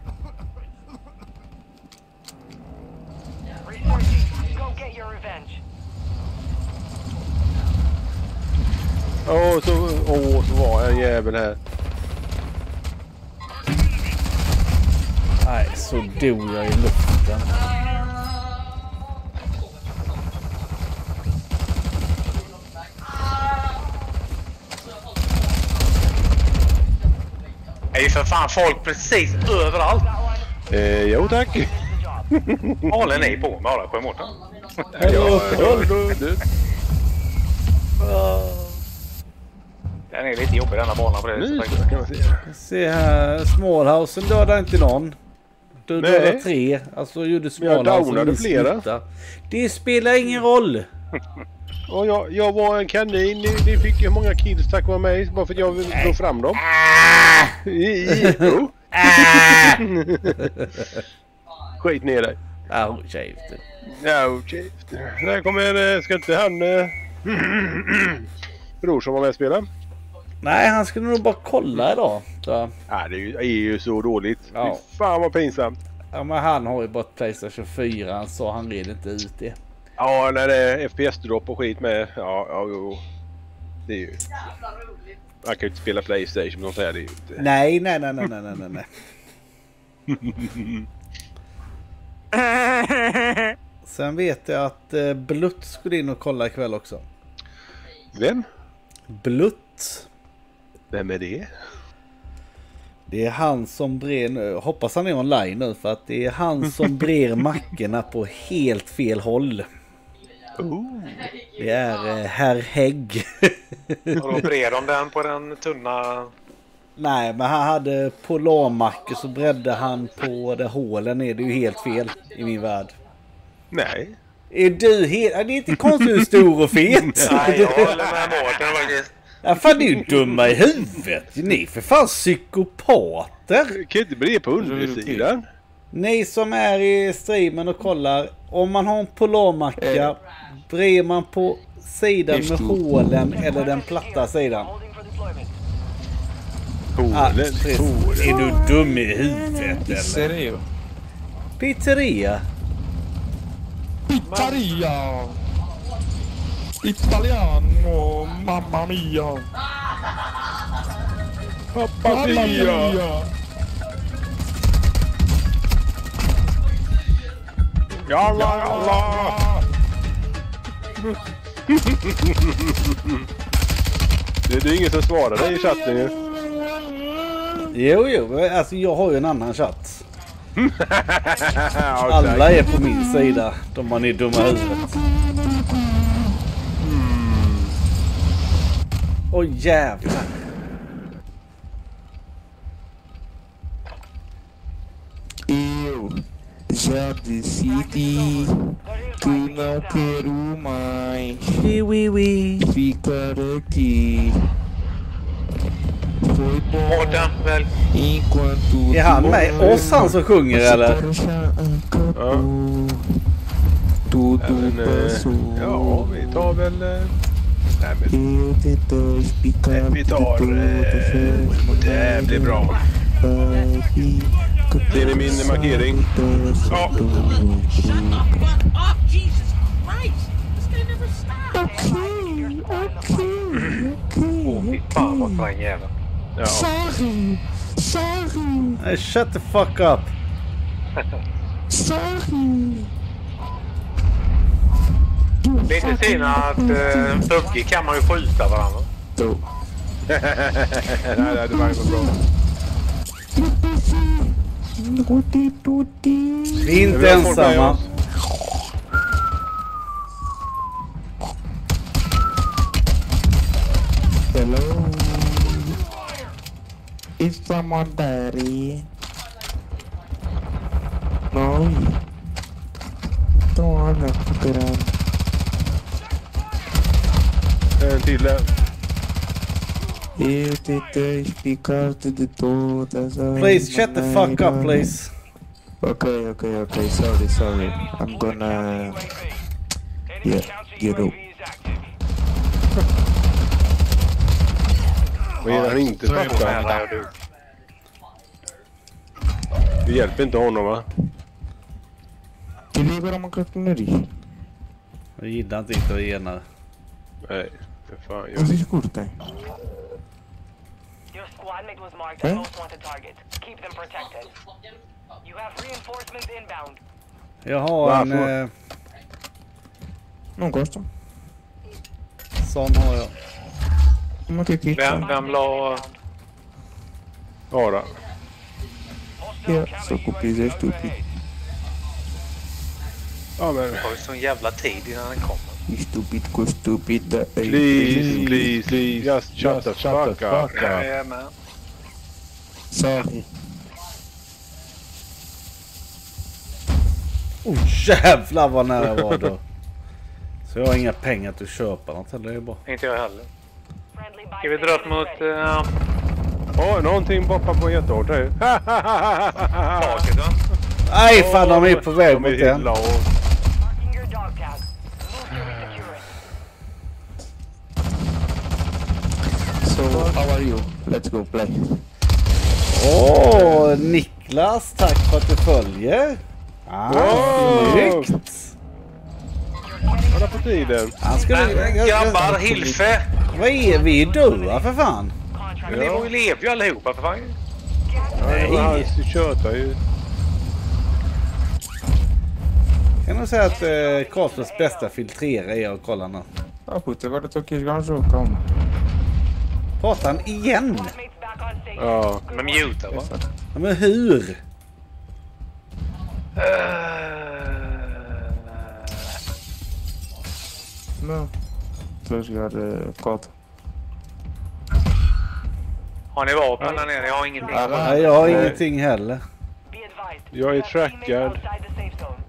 Resources. Go get your revenge. Åh, oh, så, oh, så var en jävel här. Nej, så dog jag i luften. Det är ju för fan folk precis överallt. Eh, jo tack. Håller ni på med alla på motorn? Den är lite jobbig denna banan på det Nu sättet. kan man se. Se här, Smallhousen dödade inte någon. Du Nej. dödade tre. Alltså gjorde Smallhousen downade flera. smitta. Det spelar ingen roll. Och jag, jag var en kanin. Ni, ni fick ju många kills tack vare mig. Bara för att jag vill få fram dem. Jo. Skit ner dig. Au, käften. Ja, käft. När kommer... Ska inte han... Äh, bror som var med och spela? Nej, han skulle nog bara kolla idag. Så. Ja, det är ju, är ju så dåligt. Ja. Fy fan vad pinsamt. Ja, men han har ju bara ett PlayStation fyra så han red inte ut det. Ja, när det är F P S-dropp och skit med. Ja, ja, jo. Det är ju... Man kan ju inte spela PlayStation och säga det är ju inte... Nej, nej, nej, nej, nej, nej, nej. Sen vet jag att eh, Blutt skulle in och kolla ikväll också. Vem? Blutt. Vem är det? Det är han som brer nu. Hoppas han är online nu för att det är han som brer mackorna på helt fel håll. Oh. Det är eh, herr Hägg. Och då bred de den på den tunna... Nej, men han hade polarmackor så bredde han på det hålen. Är det ju helt fel i min värld. Nej. Är du helt... Det är inte konstigt hur stor och fet. Nej, jag håller med Mårten faktiskt. Ja, fan, ni är ju dumma i huvudet. Ni är för fan psykopater. Kan inte bli på undersidan. Ni som är i streamen och kollar. Om man har en polarmacka, brer man på sidan med hålen eller den platta sidan. Hålen, Ah, hålen. är du dum i huvudet eller? Serio? Pizzeria. Pizzeria! Italiano, mamma mia! Pappa mia! Jalla, jalla! Det är ingen som svarar dig i chatten ju. Jo, jo. Alltså jag har ju en annan chatt. Alla är på min sida. De man är dumma i huvudet. Åh oh, jävlar. Eu já decidi que não quero mais Oui, oui, oui. ficar aqui. Foi bom enquanto Är han med oss, han som sjunger eller? Ja. Tudo Men, eh, passou. ja, vi tar väl... eh, Nej, men Eu tentei explicar vi tar... eh, Det blir bra. Ser ni min markering? Ja. Åh, fy fan vad fan jävla. Ja. Sorry, sorry, Hey, shut the fuck up. sorry. Det är inte synd att uh, Huggy kan man ju skjuta varandra. Då. Nej, nej, det var inte bra. Vi är inte ensamma. Hello. Is someone there? No. Don't wanna fuck around. En till där. Eu tentei explicar de todas as Please shut the fuck up, maneiras. please. Okay, okay, okay. Sorry, sorry. I'm gonna. Yeah, you know. Vad är det han inte fattar? Det hjälper inte honom va? Que libera uma cartonaria. Jag gillar inte italienare. Nej, för fan. Jag... Vocês curtem? Your squad mate was marked Huh? as most wanted target. Keep them protected. You have reinforcements inbound. Jag har en... Varför? Eh, Não gostam? sån har jag. Uma que aqui. Vem, vem la... Ara. Yeah, så kopier är stupid. Ja men... Det har ju sån jävla tid innan den kommer. Stupid, go stupid. Please, please, please. Just shut the fuck up. Jag är med. Sorry. Oh jävlar vad nära var då. Så jag har inga pengar till att köpa något heller, det är bra. Inte jag heller. Friendly Ska vi dra upp mot uh, Åh, oh, någonting poppar på jättehårt här. taket va? Nej fan, de är på väg De mot är den. illa och... Marking your dog tag. Move to secure it. So, how are you? Let's go play. Åh, Niklas, tack för att du följer. Ah, Wow. snyggt. Kolla på tiden. Han skulle... Men grabbar, Hilfe! Vad är vi döda för fan? Men ni var ju lever ju allihopa för fan. Nej. Han tjötar ju. Kan du säga att eh, Karlsbergs bästa filtrera är att kolla nu? Ah, puta, agora eu tô aqui jogando um jogo, calma. Pratar han igen? Squad mates back on station. Ja. Men muta va? Ja, men hur? Não. Tô a jogar uh, Cota. Har ni vapen där nere? Jag har ingenting. Nej, jag har ingenting heller. Be advised. Jag är you have teammates trackad. outside the safe zone.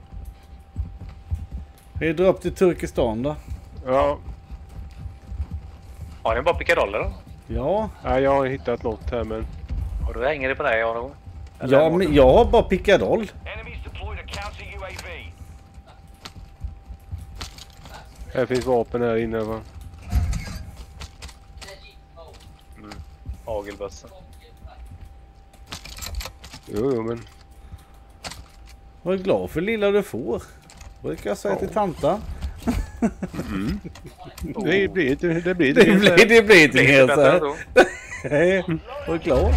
Vi drar upp till Turkestan då. Ja. Har ni bara pickadoller då? Ja. Ja, jag har hittat något här men... Och då hänger det på dig, Aron. Ja, men jag har bara pickadoll. Här finns vapen här inne va? Mm. Agelbössa. Jo, jo men... Var glad för lilla du får. Brukar jag säga till tanta. Mm. Det blir inte det blir det blir det, det blir inte helt så här. Nej, var glad.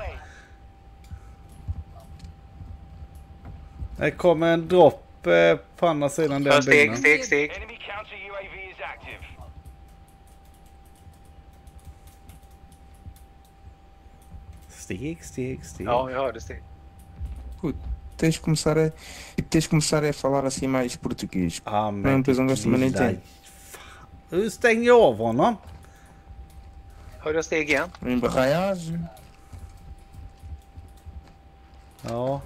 Det kommer en dropp eh, på andra sidan den steg, steg, steg. Steg, steg, steg. Ja, jag hörde steg. Tens de começar a, tens de começar a falar assim mais português. Ah, men não, depois um gajo também não entende. Hur stänger jag av honom? Hörde jag steg igen? Em barragem. Ja.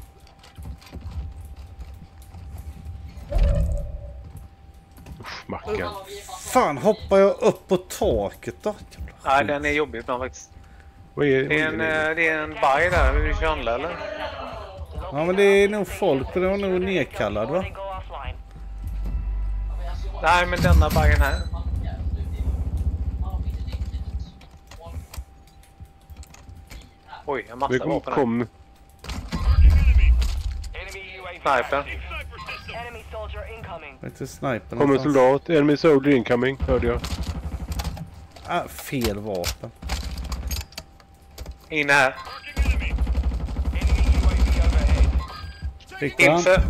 Usch, mackan. Fan, hoppar jag upp på taket då? Nej, den är jobbig ibland faktiskt. Vad är, det, är en, är det är en baj där, vill du köra eller? Ja, men det är nog folk, för det var nog nedkallad va? Nej, men denna bajen här. Oj, en massa kom, vapen kom. Sniper. Inte sniper. Kommer en soldat. Enemy soldier incoming, hörde jag. Ah, fel vapen. Inne här. Inför.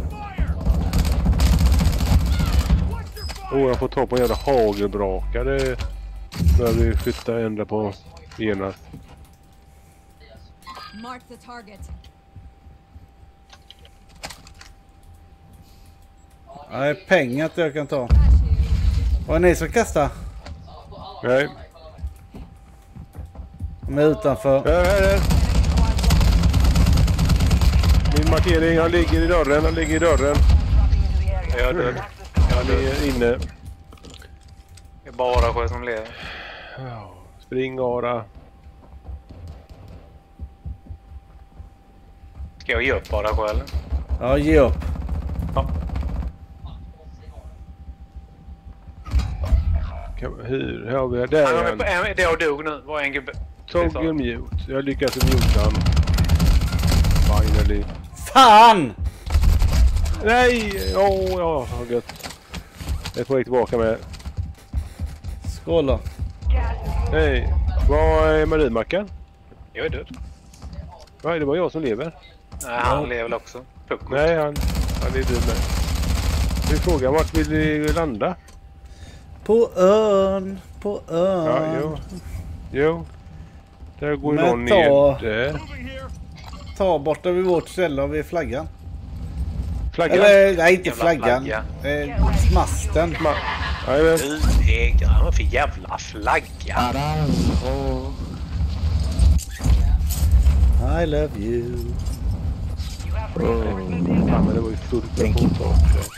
Åh, oh, jag får ta på en jävla hagelbrakare. När vi flyttar ändra på ena. Mark the target. Nej, pengar att jag kan ta. Vad är ni som kastar? Nej. De är utanför. Här, här, här. Min markering, han ligger i dörren, han ligger i dörren. Jag är död. Han är inne. Det är bara sjö som lever. Spring, Ara. Ska jag ge upp bara sjö eller? Ja, ge upp. Ja. Hur? Här har vi där. Han är på, en, det jag dog nu var en gubbe. Toggle mute. Jag lyckas mute han. Finally. Fan! Nej! Åh, oh, ja, vad gött. Jag är på väg tillbaka med. Skål då. Hej. Vad är marinmackan? Jag är död. Nej, det var jag som lever. Nej, han ja. lever väl också. Puckot. Nej, han, han är död med. Vi frågar vart vill vi landa? På ön. På ön. Ja, jo. Jo. Där går Men någon ta, ner där. Ta borta vid vårt ställe vid flaggan. Flaggan? Eller nej, inte flaggan. Flagga. Eh, masten. Ma nej, men. Du äger, vad för jävla flagga? I love you. Oh. Ja, men det var ju fullt på tak.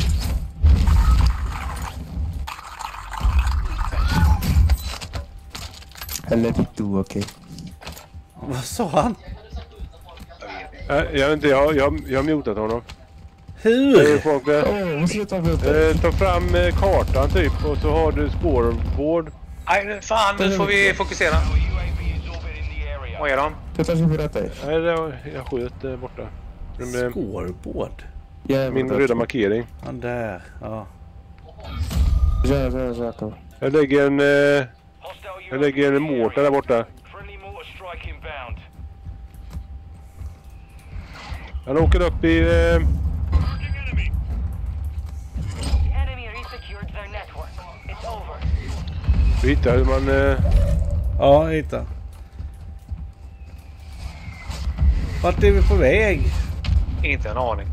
I love you too, okej. Vad sa han? Äh, jag vet inte, jag, jag, jag har mutat honom. Hur? Folk där. Oh, eh, ta fram eh, kartan typ och så har du spårboard. Nej, fan, nu får vi fokusera. Vad är de? Nej, det var, jag sköt där borta. Men, Scoreboard? Yeah, min röda markering. Han där, ja. Ja, ja, ja. Jag lägger en... Eh, jag lägger en mortar där borta. Han åker upp i... Eh, vi hittar hur man... Eh, ja, jag hittar. Vart är vi på väg? Inte en aning.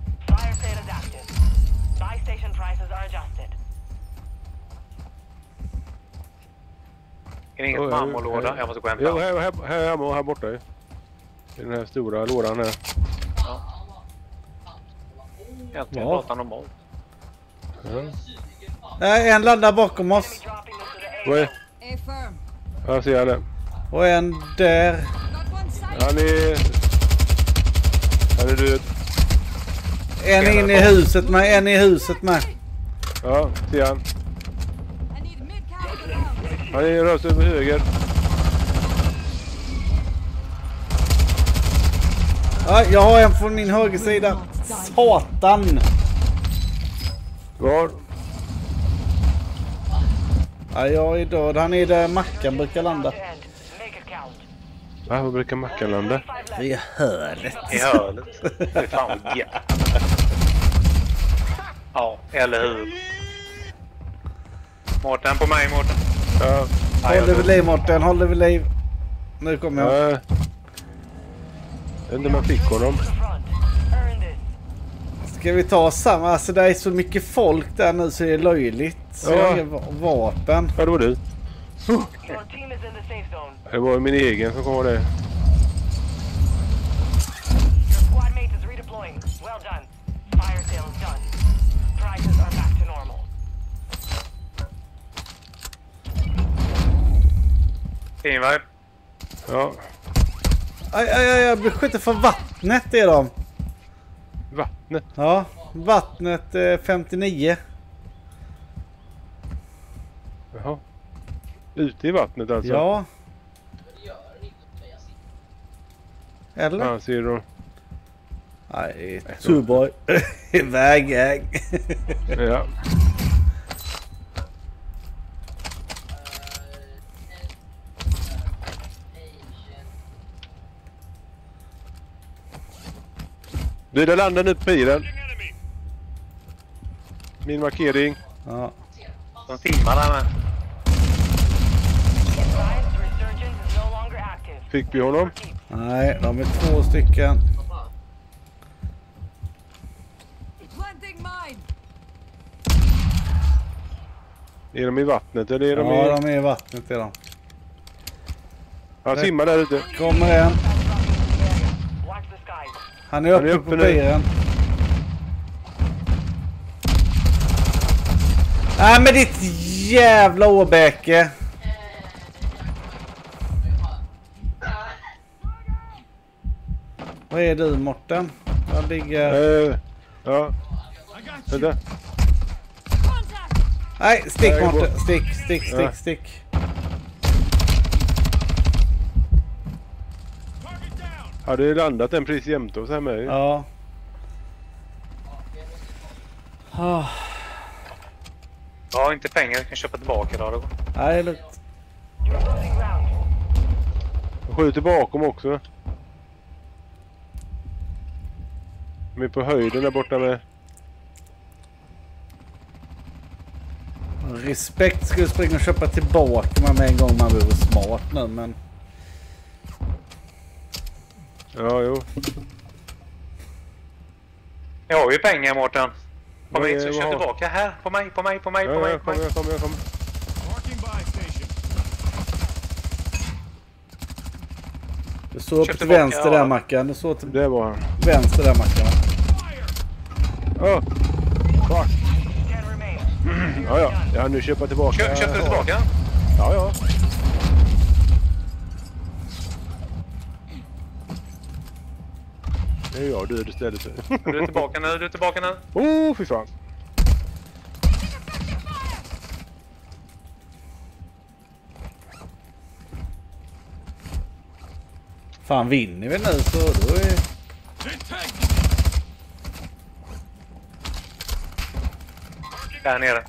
Är det inget oh, mammolåda? Jag måste gå hem. Jo, här, här, här, här, här borta. I den här stora lådan här. Ja. Egentligen Ja. pratar normalt. Ja. Nej, en landar bakom oss. Vad är? A firm. Jag ser det. Och en där. Han är... Han är död. En in i huset med, en i huset med. Ja, ser han. Han är rörelse över höger. Ja, jag har en från min högersida. Satan! Var? Ja, jag är död. Han är där Mackan brukar landa. Va, var brukar Mackan landa? I hörnet. I hörnet. Det är fan vad gött. Ja, eller hur? Mårten, på mig, Mårten. Ja. Håll det vid liv, Mårten. Håll det vid liv. Nu kommer jag. Ja. Jag vet inte om jag fick honom. Ska vi ta samma? Alltså det är så mycket folk där nu så det är löjligt. Så Ja. jag har inga va- vapen. Ja, det var du. Det var min egen som kom där. Fin vibe. Ja. Aj, aj, aj, jag blir skjuten från vattnet är de. Vattnet. Ja, vattnet eh, femtionio. Jaha. Ute i vattnet alltså? Ja. Eller? Ja, ser du. Nej, Tuborg. Vägäng. Ja. Du, det landar nu på pilen. Min markering. Ja. De filmar där med. Fick vi honom? Nej, de är två stycken. Är de i vattnet eller är de Ja, i... de är i vattnet är de. Han simmar där ute. Kommer en. Han är uppe, Han är uppe på nu. piren. Nej, men ditt jävla åbäke. Vad är du, Morten? Jag ligger... Uh, ja. Vänta. Nej, stick Nej, Morten. gå. Stick, stick, stick, Ja. stick. Har det landat en precis jämte oss här med? Ja. Ah. Jag har inte pengar, jag kan köpa tillbaka då. Nej, det är lugnt. Jag skjuter bakom också. De är på höjden där borta med. Respekt skulle springa och köpa tillbaka man med en gång man behöver smart nu, men... Ja, jo. Jag har ju pengar, Mårten. Kom Vad hit är- så vad kör har- tillbaka här. På mig, på mig, på mig, Ja, på mig. jag På kommer, mig. jag kommer, jag kommer. Du står upp Köp till tillbaka, vänster ja. där, Mackan. Du står till Det var han. vänster där, Mackan. Oh. Fuck. Ja, ja. Ja, nu köper jag tillbaka. Kö, köpte du tillbaka? Ja, ja. Nu är jag död istället. Du är tillbaka nu, du är tillbaka nu. Oh, fy fan. Fan, vinner vi nu så då är... Där nere.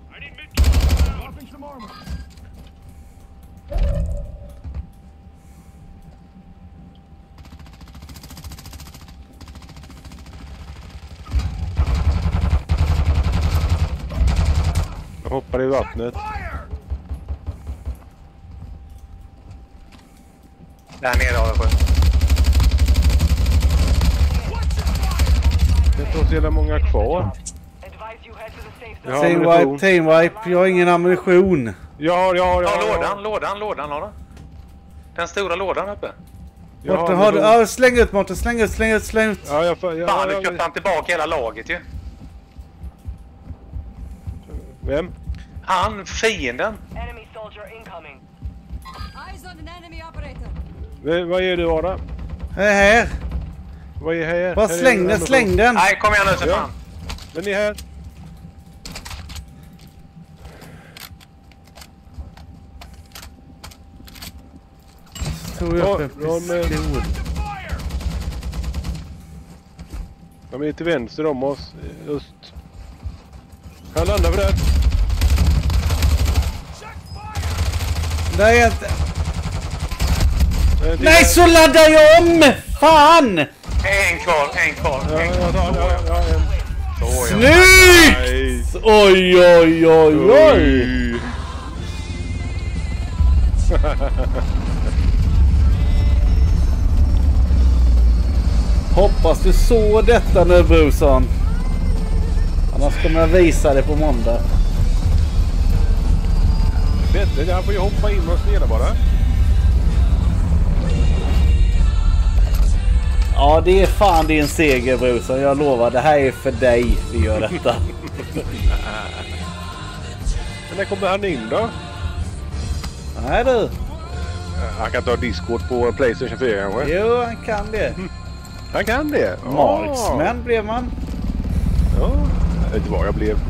Jag hoppar i vattnet. Där nere har jag skjutit. Det står så jävla många kvar. Jag har Team ammunition. wipe, team wipe. Jag har ingen ammunition. Jag har, jag har, jag Ja, har. lådan, lådan, lådan har du. Den stora lådan uppe. Jag Mårten, har du... ammunition. Ja, släng ut Mårten. Släng ut, släng ut, släng ut. Ja, jag får... Jag, Fan, jag, nu köpte han tillbaka hela laget ju. Vem? Han, fienden. Enemy soldier incoming. Eyes on an enemy operator. V- vad är du, Ara? Här, här. Vad är här? Bara Här är släng en den, ammunition. släng den. Nej, kom igen nu så Ja. fan. Den är här. Tog Ja, upp en ja, men- pistol. De är till vänster om oss. Öst. Han landar på där. Där är inte... Eh, till Nej, där. så laddar jag om! Fan! En kvar, en kvar. Ja, En jag kvar. tar ja, ja, en. Så, ja. Snyggt! Nice. Oj, oj, oj, oj! Hoppas du såg detta nu, Bruson. Annars kommer jag visa det på måndag. Bättre, han får ju hoppa in och spela bara. Ja, det är fan din seger, Bruson. Jag lovar, det här är för dig vi gör detta. Men när kommer han in då? Nej du. Han kan ta Discord på PlayStation fyra kanske? Jo, han kan det. Han kan det? Marksman blev man. Ja, jag vet inte vad jag blev.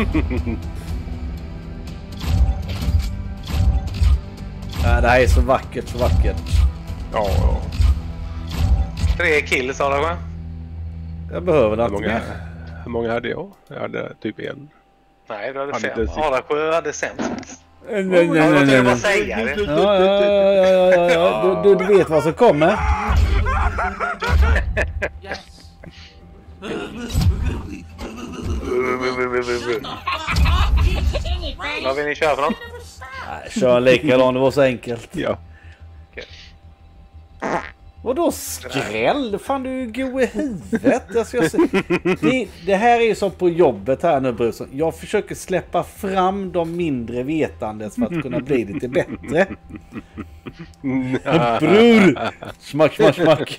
Ja, det här är så vackert, så vackert. Ja, ja. Tre kills har du, va? Jag behöver det Hur inte många, mer. hur många hade jag? Jag hade typ en. Nej, du hade Han fem. inte ens- Arasjö hade sämst. Nej, nej, Ja, nej, jag nej, tänkte bara nej. säga det. Ja, ja, ja, ja, ja, ja. Du, du vet vad som kommer. Vad vill ni köra för något? Nej, kör likadan, det var så enkelt. Ja. Vadå skräll? Fan, du är god i huvudet. Jag ska se. Det, det här är ju som på jobbet här nu, Bruson. Jag försöker släppa fram de mindre vetandes för att kunna bli lite bättre. Bror! Smack, smack, smack.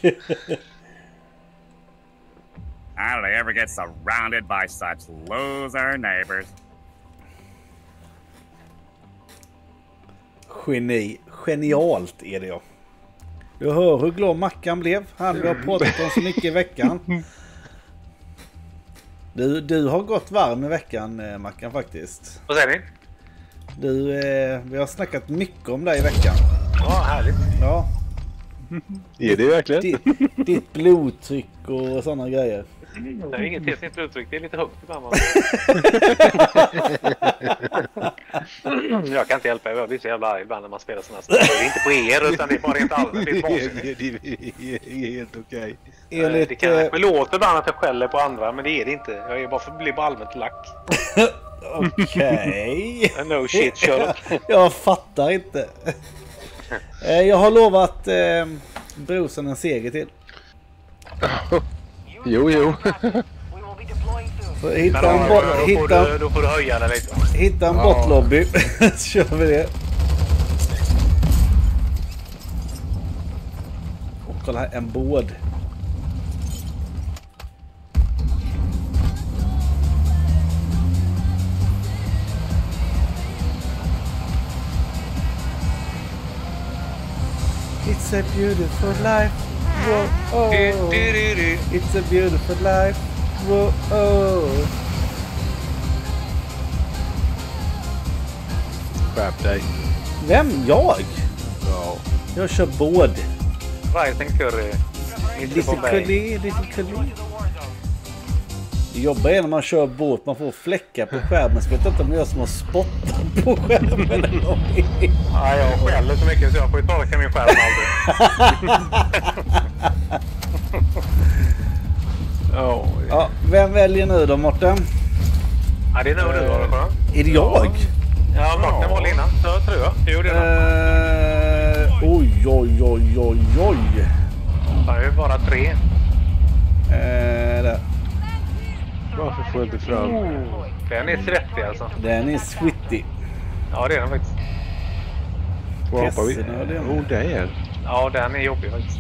How'd I ever get surrounded by such loser neighbors? Geni. Genialt är det, ja. Du hör hur glad Mackan blev. Han vi har pratat om så mycket i veckan. Du, du har gått varm i veckan, eh, Mackan, faktiskt. Vad säger ni? Du, eh, vi har snackat mycket om dig i veckan. Ja, härligt. Ja. Är det verkligen? Ditt, ditt blodtryck och sådana grejer. Det är inget helt sitt uttryck. Det är lite högt ibland. Jag kan inte hjälpa er. Jag blir så jävla arg ibland när man spelar sådana spel. Det är inte på er utan det är bara rent allmänt. Det är vansinnigt. Det är helt okej. Enligt, Det kan jag låta ibland att jag skäller på andra, men det är det inte. Jag är bara för, blir bara allmänt lack. Okej. No shit, Sherlock. Jag fattar inte. Eh, Jag har lovat eh, Brosen en seger till. Jo, jo. We will be deploying soon. Så Men hitta då, en, då, bot, får hitta, du, då får du höja det lite. hitta en Ja. botlobby. Så kör vi det. Och kolla här, en båd. It's a beautiful life. Whoa, oh. Du, du, du, du. It's a beautiful life. Whoa, oh. Skärp dig. Vem? Jag? Ja. Jag kör båd. Rising Curry. Mister Lite Bombay. kulli, lite kulli. Det jobbar är när man kör båt, man får fläckar på skärmen. Så vet jag inte om det är jag som har spottat på skärmen eller någonting. Ja, jag skäller så mycket så jag får ju torka min skärm aldrig. Ja. Ja, vem väljer nu då, Morten? Ja, det är nog du har det på. Är det jag? Ja, Morten var innan. Så tror jag. Jo, det är det. Uh, oj, oj, oj, oj, oj. Det är ju bara tre. Uh, där. Varför får jag inte fram? Den är svettig alltså. Den är switty. Ja, det är den faktiskt. Var hoppar vi? Tessen, ja, det är- Oh, där. Ja, den är jobbig faktiskt.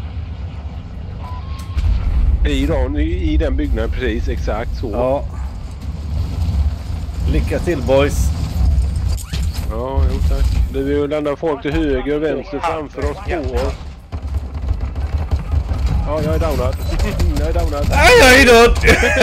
I, den, I den byggnaden precis, exakt så. Ja. Lycka till, boys. Ja, jo tack. Det vill ju landa folk till höger och vänster framför oss på oss. Ja, jag är downad. Jag är downad. Nej, jag är död!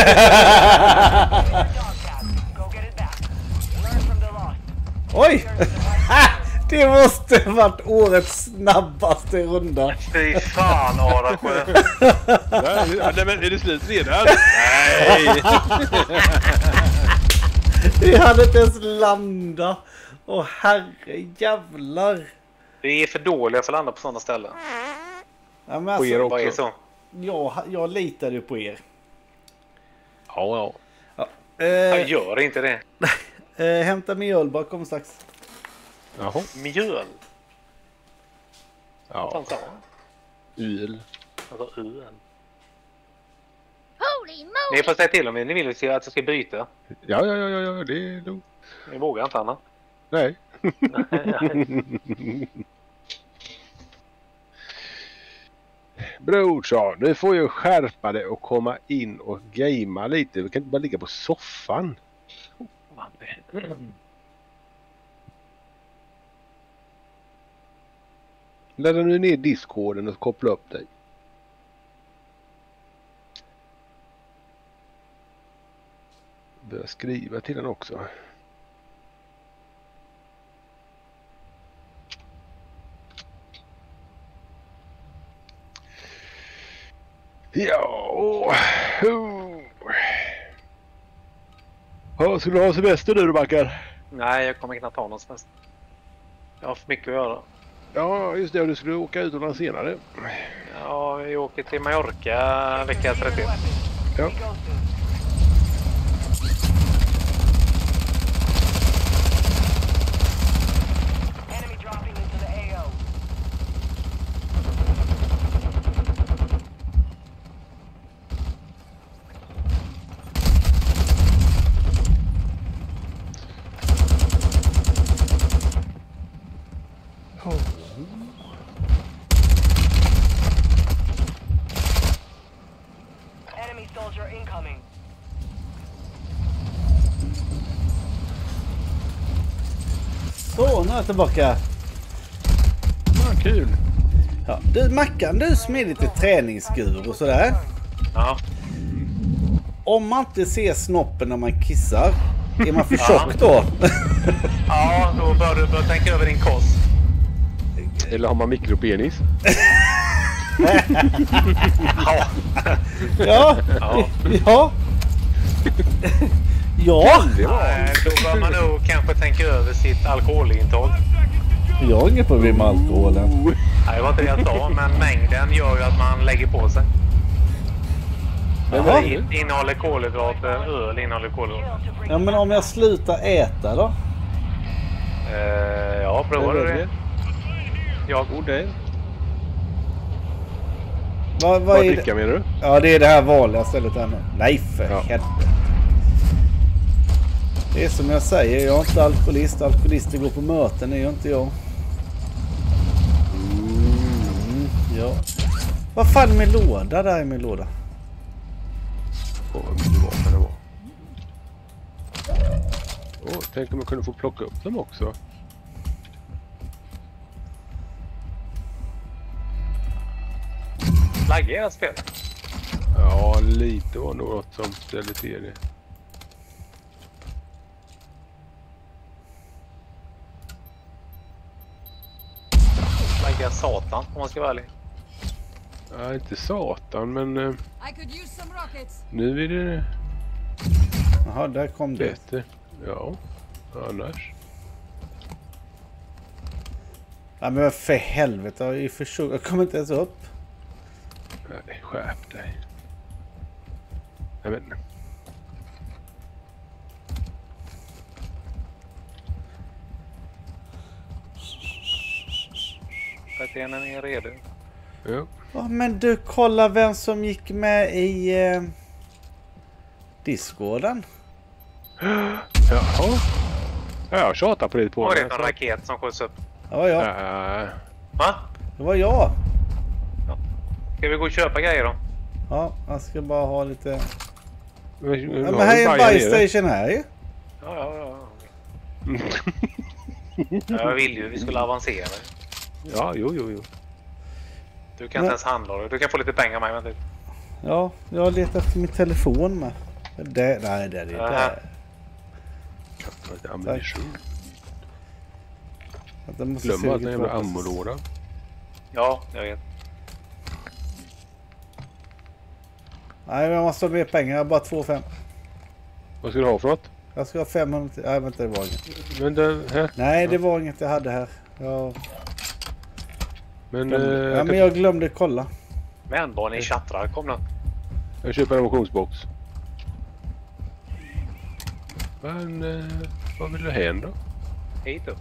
Oj! Det måste varit årets snabbaste runda. Fy fan, Arasjö. Nej, nej, men är det slut redan? Nej! Vi hade inte ens landa. Åh herre jävlar. Vi är för dåliga för att landa på sådana ställen. Ja, men På alltså, er Vad är också. så? jag, jag litar ju på er. Ja, ja. Ja, Jag eh, gör inte det. eh, hämta mjöl bara, kom strax. Jaha. Mjöl. Ja. Fan sa Yl. Alltså öl. Holy moly! Ni får säga till om ni vill att jag ska byta. Ja, ja, ja, ja, ja, det är nog. Ni vågar inte, Anna. Nej. Brorsson, nu får ju skärpa det och komma in och gamea lite. Vi kan inte bara ligga på soffan. Ladda nu ner Discorden och koppla upp dig. Börja skriva till den också. Ja. Oh. Ja, ska du ha semester nu, backar? Nej, jag kommer knappt ha någon semester. Jag har för mycket att göra. Ja, just det. Du skulle åka utomlands senare. Ja, vi åker till Mallorca vecka trettio. Ja. Enemy dropping into the A O. Enemy soldier incoming. Så, nu är jag tillbaka. Ja, kul. Ja, du Mackan, du som är lite träningsgur och sådär. Ja. Om man inte ser snoppen när man kissar, är man för tjock då? Ja, då bör du bör tänka över din kost. Eller har man mikropenis? Ja. Ja, Ja. ja. Ja, Nej, då bör man nog kanske tänka över sitt alkoholintag. jag har inget problem med alkoholen. Nej, det var inte det jag sa, men mängden gör ju att man lägger på sig. Jaha. In, innehåller kolhydrater, öl innehåller kolhydrater. Ja, men om jag slutar äta då? Eh, ja, prova det. Jag Oh, det. Vad, vad Vad är dricka det? menar du? Ja, det är det här vanliga stället här nu. Nej, för Ja. helvete. Det är som jag säger, jag är inte alkoholist. Alkoholister går på möten, är ju inte jag. Mm, ja. Vad fan är min låda? Där är min låda. Åh, vad mycket vapen det var. Åh, tänk om jag kunde få plocka upp dem också. laggar era spel. Ja, lite var nog något som ställde till det. Laggar satan, om man ska vara ärlig. Ja, inte satan, men eh, I could use some rockets. nu är det Jaha, där kom det. bättre. Ja, annars. Ja, men för helvete, jag, är för tjock. Jag kommer inte ens upp. Nej, skärp dig. Jag vet inte. Kaptenen är redo. Ja. Ja, men du, kolla vem som gick med i eh, Discorden. Jaha. Ja, jag tjatar på det på. Vad var det för en raket som skjuts upp? Det var jag. Äh, Va? Det var jag. Ska vi gå och köpa grejer då? Ja, jag ska bara ha lite... men, Ja, men här är en buy station här ju. Ja, ja, ja. Jag vill ju, vi skulle avancera. Ja, jo, jo, jo. Du kan inte ens handla det. Du kan få lite pengar av mig, vänta. Ja, jag har letat efter min telefon med. Det, nej, det är det inte. Lite ammunition. Glöm att den jävla ammolåda. Ja, jag vet. Nej, jag måste ha mer pengar. Jag har bara två fem. Vad ska du ha för något? Jag ska ha femhundra. Nej, vänta, det var inget. Men det, här? Nej, det var inget jag hade här. Jag... Men, glömde... eh, ja, men jag glömde kolla. Men vad ni chattrar, kom nu. Jag köper en motionsbox. Men, eh, vad vill du hem då? Hit då.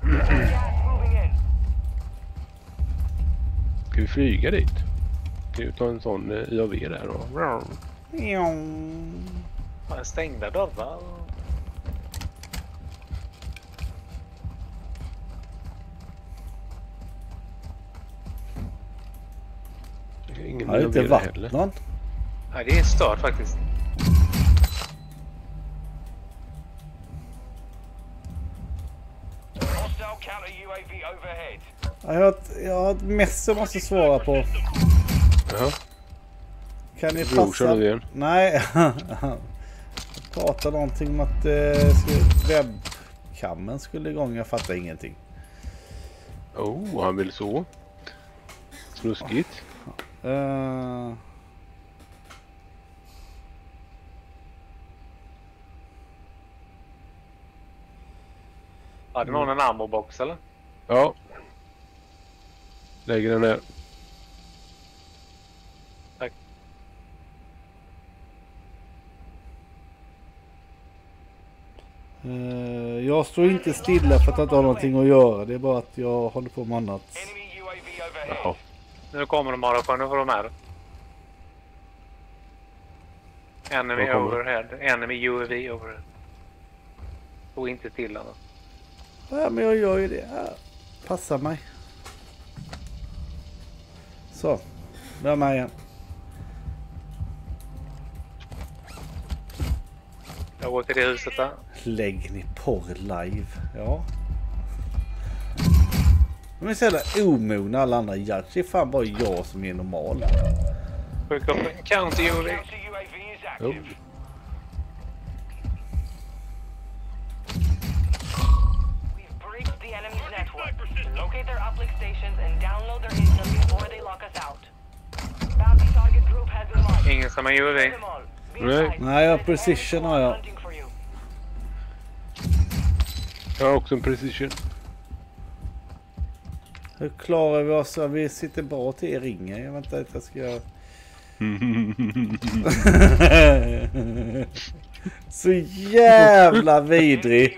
Ska vi flyga dit? Ska vi ta en sån eh, I A V där då? Ja, stängda dörrar. Ingen har inte varit någon. Nej, det är stört faktiskt. Ja, jag, har ett, jag har ett mess jag måste svara på. Jaha. Kan ni Bror, passa? igen. Nej. Jag pratar någonting om att eh, webbkammen skulle igång. Jag fattar ingenting. Oh, han vill så. Snuskigt. Uh... Hade någon en ammo-box eller? Ja. Lägger den här. Tack. Uh, jag står inte stilla för att jag inte har någonting att göra. Det är bara att jag håller på med annat. Ja. Nu kommer de bara på, nu får de här. Enemy overhead. Enemy U A V overhead. Och inte stilla då. Ja, men jag gör ju det. Ja, passar mig. Så. Nu är jag med igen. Jag går till det huset där. Lägg ni porr live. Ja. De är så jävla omogna alla andra judge. Det är fan bara jag som är normal. Sjuk upp counter U A V. Jo. Locate their uplink stations and download their intel before they lock us out. Bounty target group has been marked. Ingen som är U A V. Nej. Nej, jag har precision har jag. Jag har också en precision. Hur klarar vi oss? Vi sitter bra till i ringen. Jag vet inte att jag ska göra. Så jävla vidrig.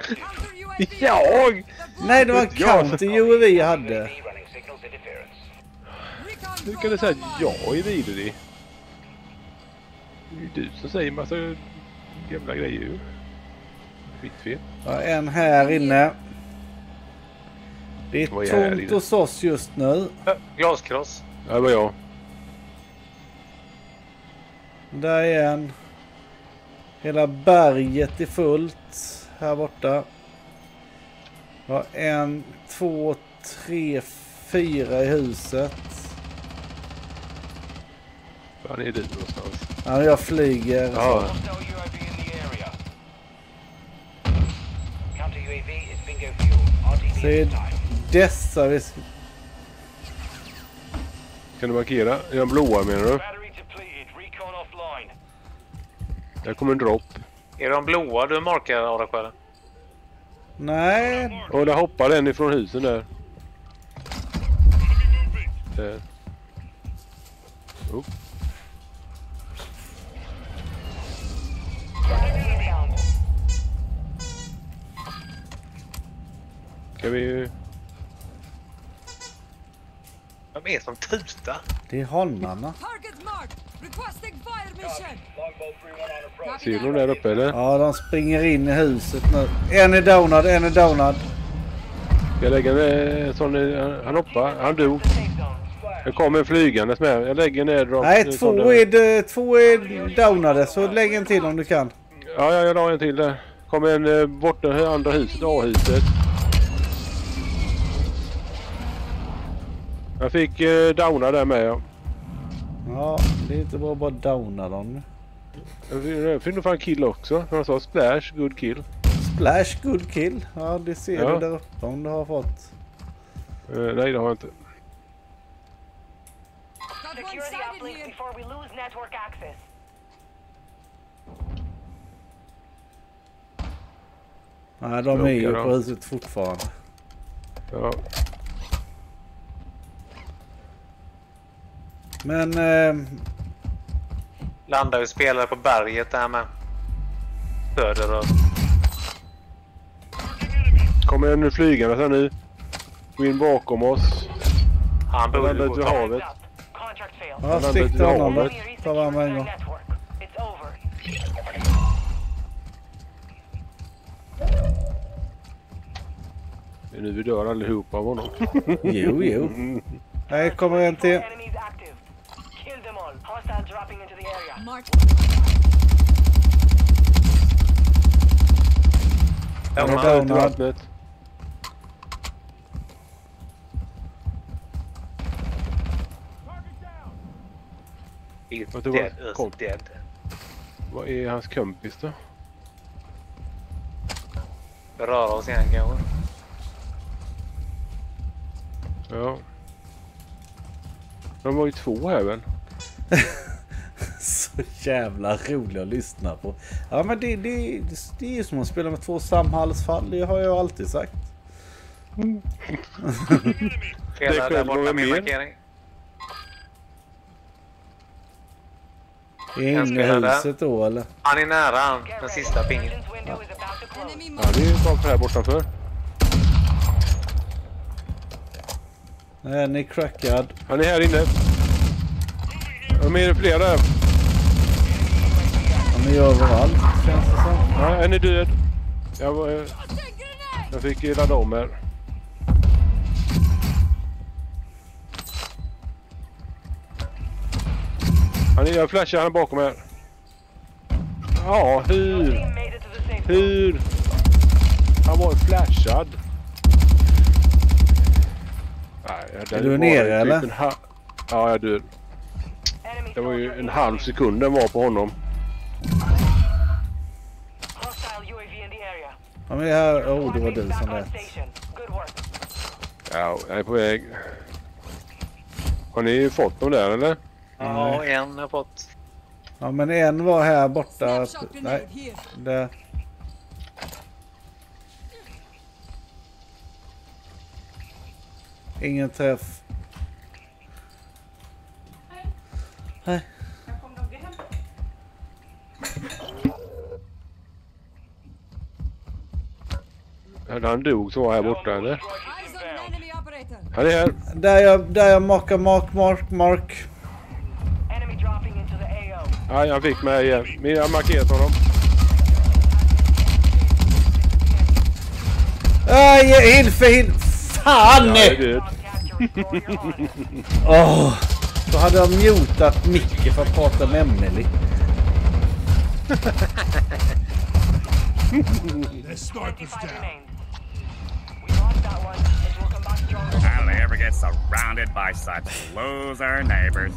Jag? Nej, det var en counter U A V jag hade. Hur kan du säga att jag är vidrig? Det är ju du som säger massa jävla grejer ju. Skitfel. Ja, en här inne. Det är Vad är här tomt inne? hos oss just nu. Glaskross. Ja, det var jag. Där är en. Hela berget är fullt här borta. Ja, en, två, tre, fyra i huset. Var är du någonstans? Ja, jag flyger. Ja. Så är dessa vi ska... Kan du markera? Är den blåa menar du? Där kommer en dropp. Är de blåa du markerar, Arakväll? Nej. Och där hoppar en ifrån husen där. Där. Oh. Ska vi... De är som tuta. Det är honarna. Ser du där uppe eller? Ja, de springer in i huset nu. En är downad, en är downad. Jag lägger en sån... Han hoppar, han dog. Jag kommer flygande med. Jag lägger ner dem. Nej, två är, två är downade. Så lägg en till om du kan. Ja, ja jag la en till där. Kommer en bort det andra huset, A-huset. Jag fick eh, downa där med. Ja. Ja, det är inte bra att bara downa dem. Jag fick nog fan kill också. Han sa splash, good kill. Splash, good kill. Ja, det ser ja. du där uppe om du har fått. Uh, nej, det har jag inte. Secure the uplink before we lose network access. Nej, de är ju på huset fortfarande. Ja. Men... Eh... Landar ju spelare på berget där med. Söder och... Kommer en nu flygande sen nu. Gå in bakom oss. Han borde ju gå till havet. Ja, stick till honom då. Ta var med en gång. Det är nu vi dör allihopa av honom. Jo, jo. Här kommer en till. Han är downad. Vattnet. It's dead, is dead. Vad är hans kompis då? Röra oss igen kanske. Ja. De var ju två här väl? Så jävla roligt att lyssna på. Ja, men det, det, det är ju som att spela med två samhällsfall. Det har jag alltid sagt. Mm. Hela där borta min markering. Inne i huset då, eller? Han är nära han, den sista pingen. Ja, ja det är ju bara här bortanför. Nej, ni är crackad. Han är här inne. De är flera där. Han är överallt, känns det som. Ja, en är död. Jag, var, jag fick ladda om här. Han är, jag flashar han bakom här. Ja, hur? Hur? Han var flashad. Nej, är du nere typ eller? Ha- ja, jag dör. Det var ju en halv sekund den var på honom. Ja, men här, oh, det var du som lät. Ja, jag är på väg. Har ni fått dem där eller? Ja, en har fått. Ja, men en var här borta. Nej, där. Ingen träff. Nej. Han dog så här borta eller? Han är här. Där jag, där jag markar mark, mark, mark. Ja, han fick mig igen. Men jag har markerat honom. Aj, hilfe, hilfe. Fan! Ja, jag är död. Åh, då hade jag mutat mycket för att prata med Emily. I'll ever get surrounded by such loser neighbors.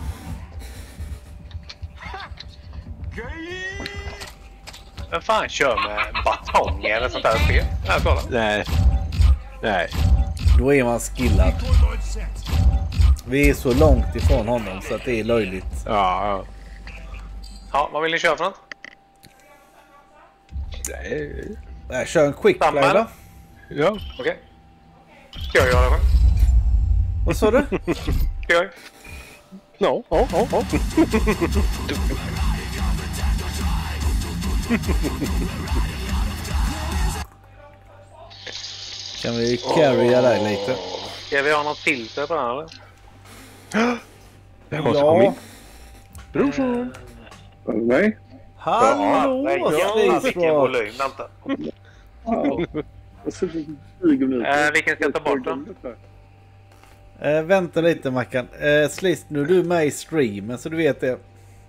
Vem fan kör med batong eller sånt där spel? Nej, kolla. Nej. Nej. Då är man skillad. Vi är så långt ifrån honom så att det är löjligt. Ja, ja. Ja, vad vill ni köra för något? Nej. Jag kör en quick play då. Ja. Okej. Okay. Ska jag göra det? Vad sa du? Ska jag? Ja, ja, ja, ja. Kan vi carrya dig lite? Ska vi ha något filter på den eller? Det måste komma in. Brorsan. Nej. Hallå! Ja, vilken volym, vänta. äh, vilken ska jag ta bort då? Äh, vänta lite Mackan. Äh, Slist, nu är du med i streamen så du vet det.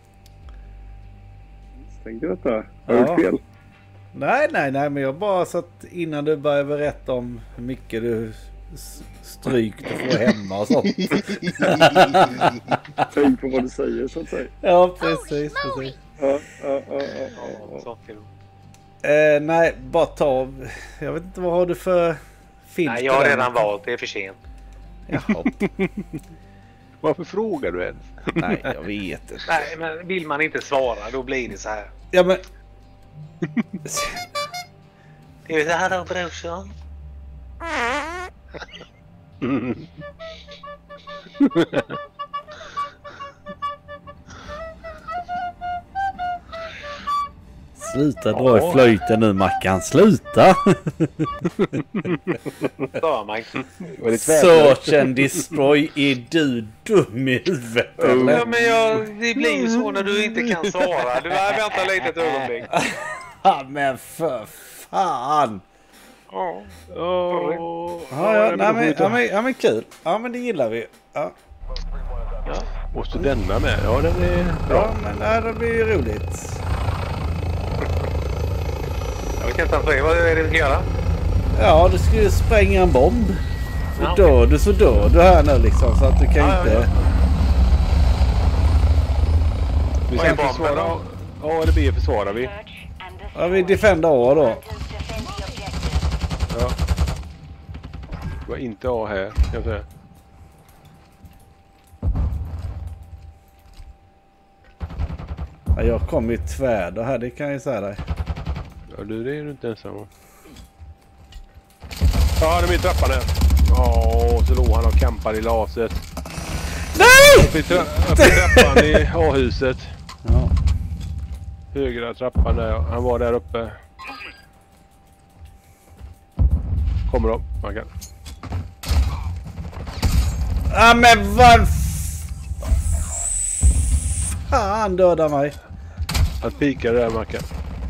Tänkte detta. Har jag gjort fel? Nej, nej, nej, men jag bara så att innan du börjar berätta om hur mycket du stryk du får hemma och sånt. Tänk på vad du säger så att säga. Ja, precis, precis. Ja, ja, ja, ja, ja. Eh, nej, bara ta. Jag vet inte, vad har du för film? Nej, jag har redan valt. Det är för sent. Jaha. Varför frågar du ens? Nej, jag vet inte. Nej, men vill man inte svara, då blir det så här. Ja, men... Det är så här då, brorsan. Mm. Sluta dra i flöjten nu, Mackan. Sluta! Search and destroy. Är du dum i huvudet, eller? Ja, men jag, det blir ju så när du inte kan svara. Du har väntat lite ett ögonblick. Ja, men för fan! Ja. Oh. Ja, ja, nej, men, ja, men, ja, men kul. Ja, men det gillar vi. Ja. Ja. Måste denna med? Ja, den är bra. Ja, men nej, det blir ju roligt. Jag vet inte vad är det vi ska göra? Ja, du ska ju spränga en bomb. Så Ja, dör du så dör du här nu liksom, så att du kan Ja, inte... ja, ja. Vi Vad är ska bomben försvara... då? A eller B försvarar vi. Ja, vi defender A då. Ja. Det var inte A här, kan jag säga. Ja, jag kom i tvärder här, det kan jag säga dig. Ja, du, det är du inte ensam om. Ja, de är i trappan här. Ja, så låg han och campade i laset. Nej! Uppe i, tra uppe i trappan i A-huset. Ja. Högra trappan där, han var där uppe. Kommer de, man kan. Ja, men vad... Fan dödar mig. Han pikade där, Mackan.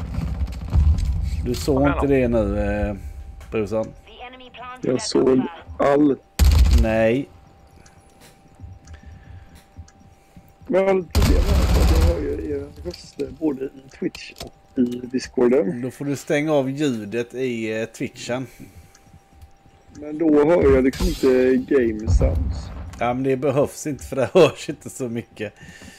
Du såg inte det nu, eh, brorsan? Jag såg all. Nej. Men problemet är att jag har ju era röster både i Twitch och i Discorden. Då får du stänga av ljudet i eh, Twitchen. Men då har jag liksom inte game sounds. Ja, men det behövs inte, för det hörs inte så mycket.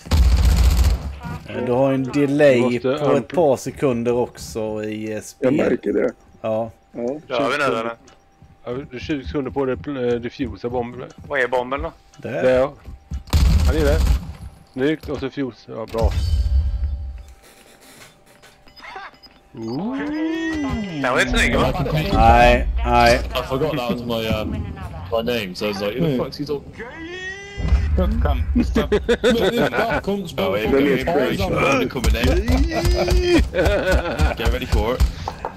Du har en delay på ett par sekunder också i spel. Jag märker det. Ja. Ja. Kör vi nu eller? Ja, du tjugo sekunder på det diffusa bomben. Vad är bomben då? Där. Där, ja. Han är där. Snyggt, och så fuse. Ja, bra. Ooh. Det var inte snyggt, va? Nej, nej. I forgot that was my um, my name, so I was like, who the fuck's he talking? Come. Comes back. Get ready for it.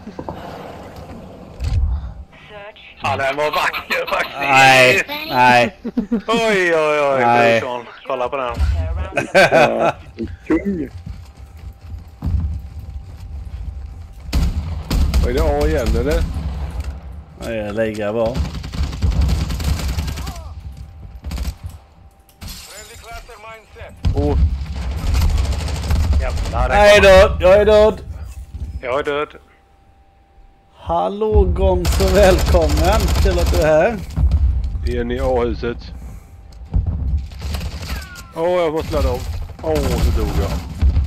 Ja, den var vacker faktiskt. Nej, nej. Oj, oj, oj. Nej. Brorsan. Kolla på den. Ja, kung. Vad är det, A igen eller? Nej, jag lägger bara. Oh. Jävlar, Jag är död, jag är död. Jag är död. Hallå Gons och välkommen. Kul att du är här. En i A-huset. Åh, oh, jag måste ladda om. Åh, oh, så dog jag.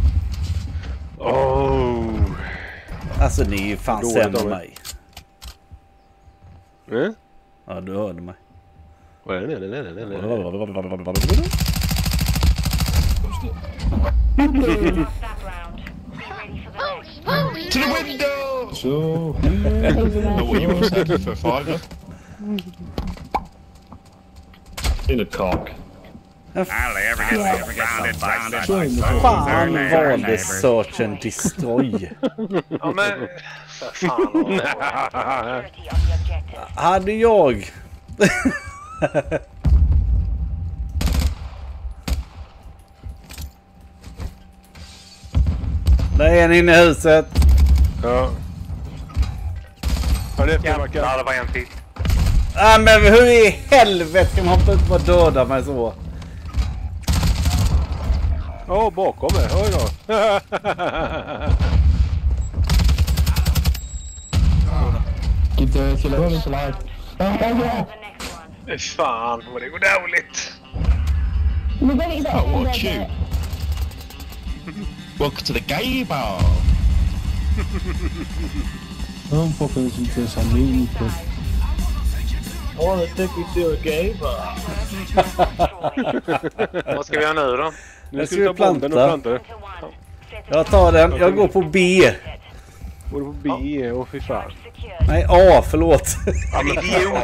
Åh. Oh. Alltså ni är ju fan sämre än mig. Mm? Ja, du hörde mig. Vad är det? Nej, nej, nej, nej. To the window! So, know what you want to say for five? In a cock. Fan valde search and destroy. Ja, men... För fan. Hade jag. Där är en inne i huset. Ja. Ja, det är Jävlar, det var en till. Ah, men hur i helvete kan man hoppa ut och döda mig så? Ja, oh, bakom mig. Oj då. Keep the killer alive. Fy fan vad det går dåligt. Oh, what you? Welcome to the gay bar. I'm fucking into some meeting. Oh, let's take you to a gay bar. Vad ska vi göra nu då? Nu ska vi ta bomben och planta det. Jag tar den. Jag går på B. Går du på B? Åh, fy fan. Nej, A, förlåt. Ja, men idiot.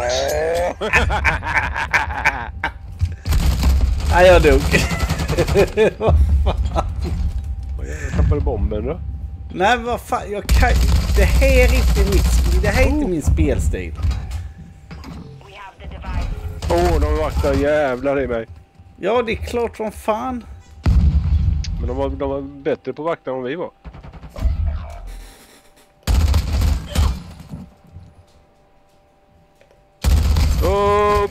Nej, jag dog. Vad fan? Jag tappade bomben då. Nej, vad fan. Jag kan... Det här är inte min, det här är inte min spelstil. Åh, oh, de vaktar jävlar i mig. Ja, det är klart som fan. Men de var, de var bättre på vakta än vi var. Upp!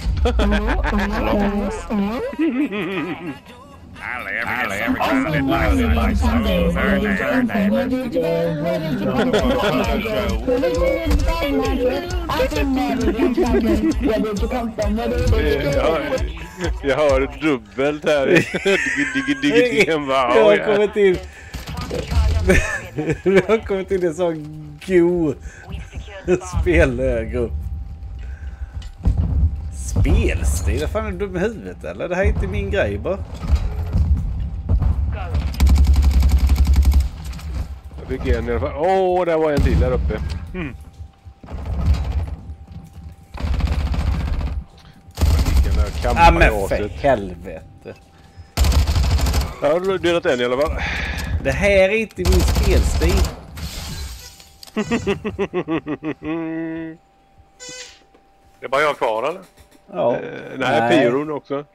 I'll ever get grounded by loser neighbors. Jag hör dubbelt här. Jag har kommit in. Jag har kommit in i en sån god spelgrupp. Spelstil? Vad fan är du dum i huvudet eller? Det här är inte min grej bara. Jag fick en i alla fall. Åh, oh, där var en till där uppe. Mm. Ja, men för helvete. Jag har delat en i alla fall. Det här är inte min spelstil. Det är bara jag kvar eller? Ja. Eh, nej, nej. Pyron också.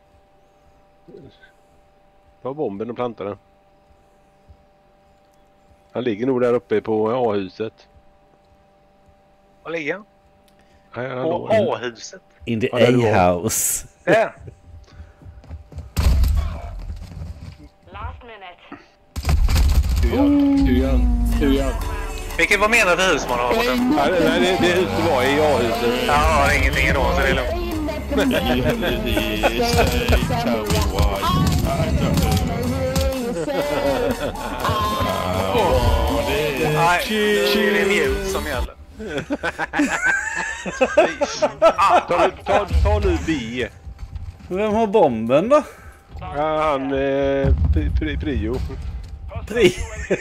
Ta bomben och planta den. Han ligger nog där uppe på A-huset. Var ligger han? Nej, han på A-huset? In the A-house. Där. Last minute. Hur gör han? Hur gör han? Vilket, vad menar du hus man har? Nej, nej, det, det huset var i A-huset. Ja, det är ingenting idag så det är lugnt. Nej, det är mute som gäller. ta, ta, ta nu B. Vem har bomben då? Ja, han eh, pri, pri, Prio. Pri.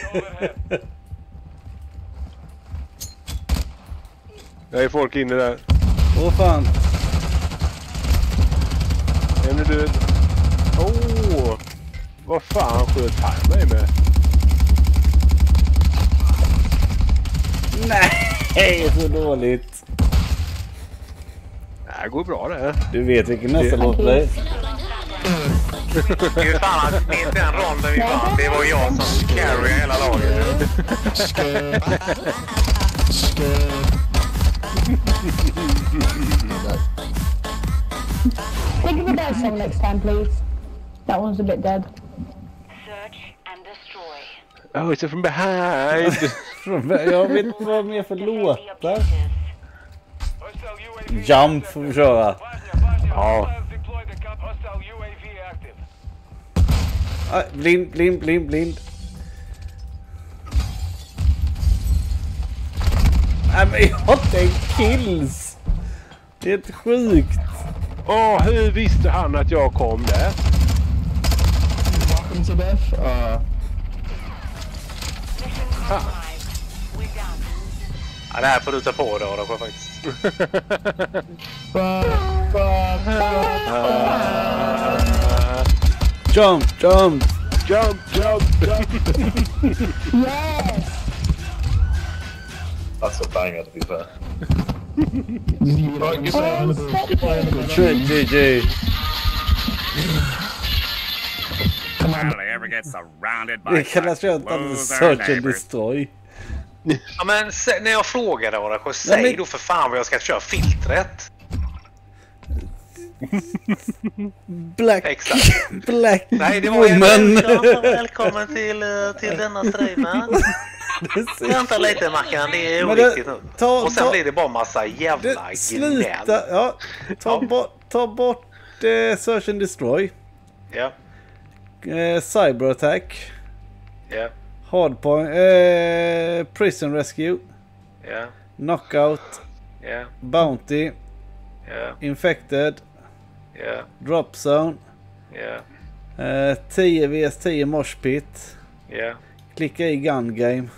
Det är folk inne där. Åh fan. En är död. Åh! Oh, vad fan sköt han mig med? Nej, så dåligt. Det går bra det. Du vet vilken nästa låt blir. Det är fan att minst den ronden vi vann, det var jag som carry hela laget. Think of a better song next time, please. That one's a bit dead. Search and destroy. Oh, it's from behind. Jag vet inte vad mer för låtar. Jump får vi köra. Ja. Ah, blind, blind, blind, blind. Nej, men jag har inte en kills. Det är inte sjukt. Åh, oh, hur visste han att jag kom där? Welcome to death. Uh... Ah. Ja, det här får du ta på dig då faktiskt. Jump, jump. Jump, jump, jump. Yes! That's a banger to be fair. Trick J J. Hardly ever get surrounded by Det kallas ju inte search and destroy. Ja, men se, när jag frågar dig Oracle, säg men... då för fan vad jag ska köra filtret. Black. Exakt. Black. Nej, det var woman. Välkommen, välkommen till, till denna streamen. Vänta lite Mackan, det är oviktigt nu. Ta, och sen ta, blir det bara massa jävla det, sluta, ja, ta ja. bort. ta bort eh, Search and Destroy. Ja. Eh, cyber Attack. Ja. Hardpoint. Eh, Prison Rescue. Ja. Knockout. Ja. Bounty. Ja. Infected. Ja. Drop Zone. Ja. Eh, tio V S tio Mosh Pit. Ja. Klicka i Gun Game.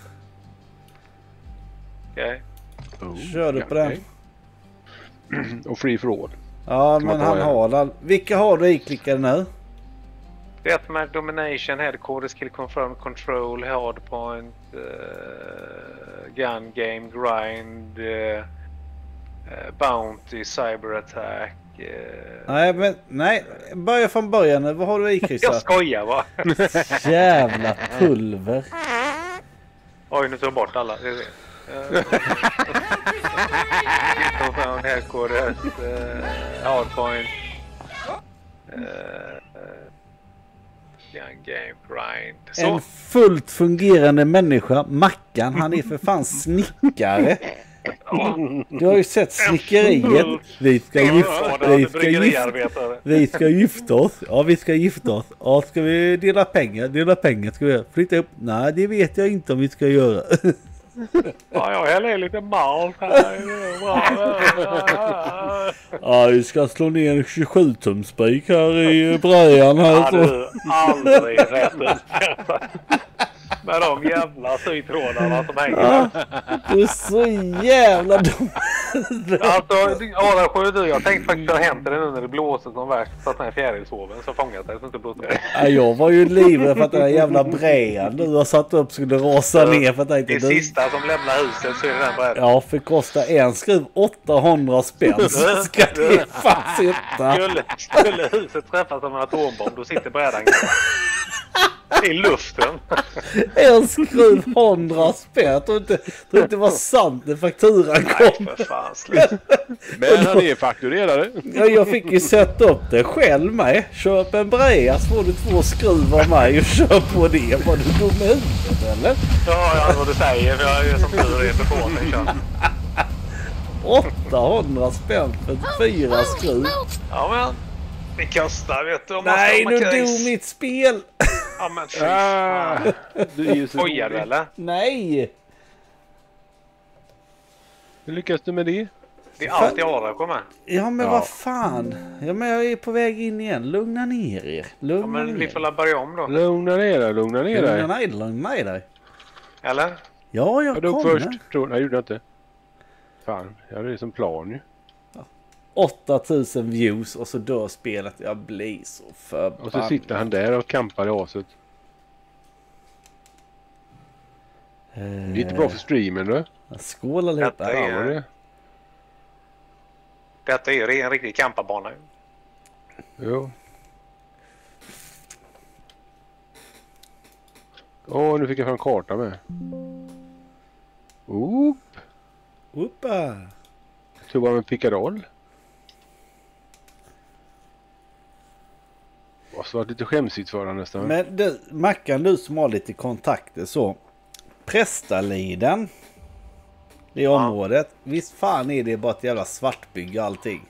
Okej. Oh, Kör du på den? Och Free for All. Ja, men han har all... Vilka har du i klickade nu? Deathmatch, Domination, Headquarters, Kill Confirm, Control, Hardpoint, uh, Gun Game, Grind, uh, uh, Bounty, Cyber Attack. Uh... Nej, men nej. Börja från början nu. Vad har du i kryssat? Jag skojar va? Jävla pulver. Oj, nu tog jag bort alla. Uh, Confirm, Headquarters, uh, Hardpoint. Uh, Gun Game, Grind. Så. En fullt fungerande människa. Mackan, han är för fan snickare. Du har ju sett snickeriet. Vi ska gifta, vi ska gifta, vi ska gifta oss. Ja, vi ska gifta oss. Ja, ska vi dela pengar? Dela pengar ska vi flytta upp. Nej, det vet jag inte om vi ska göra. Ja, jag häller lite malt här. Ja, vi ska slå ner en tjugosju tums spik här i bröjan här. Ja, du, aldrig rätt. Med de jävla sytrådarna som hänger. Ja, du är så jävla dum. Alltså, Adam sju, jag tänkte faktiskt att hämta den under det blåset som värst. Satt den här fjärilshoven så fångat det så inte blåste. Ja, jag var ju livrädd för att den här jävla brädan du har satt upp skulle rasa ner. För att det är sista som lämnar huset så är det den brädan. Ja, för kosta en skruv åttahundra spänn. Ska det fan sitta. Skulle, skulle huset träffas av en atombomb, då sitter brädan kvar. I luften. En skruv hundra spänn. Jag tror inte, tror inte det var sant när fakturan kom. Nej, för fan, slut. Men han är fakturerade. Ja, jag fick ju sätta upp det själv med. Köp en brea så får du två skruvar med och kör på det. Var du dum i huvudet eller? Ja, jag vet vad du säger. För jag är som tur är på mig. åttahundra spänn för fyra skruv. Ja, men det kostar, vet du. Om Nej, man nu ska dog mitt spel. Ja, men Ah, du är ju så skojar du eller? Nej. Hur lyckas du med det? Det är allt jag har att komma. Ja, men Ja. vad fan. Ja, men jag är på väg in igen. Lugna ner er. Lugna Ja, men ner. vi får la börja om då. Lugna ner dig, lugna ner dig. Lugna ner dig. Lugna ner dig. Eller? Ja, jag Jag dog kommer. först. Tror, nej, gjorde jag inte. Fan, jag hade det som plan ju. åtta tusen views och så dör spelet. Jag blir så förbannad. Och så sitter han där och kampar i aset. Det är inte bra för streamen då. Skål allihopa. Detta Ja, vad är, det? detta är en riktig kamparbana. Jo. Åh, nu fick jag fram karta med. Oop. Oppa. Tog av en pickadoll. Måste varit lite skämsigt för den nästan. Men du, Mackan, du som har lite kontakter så. Prästaliden. Det området. Visst fan är det bara ett jävla svartbygge allting.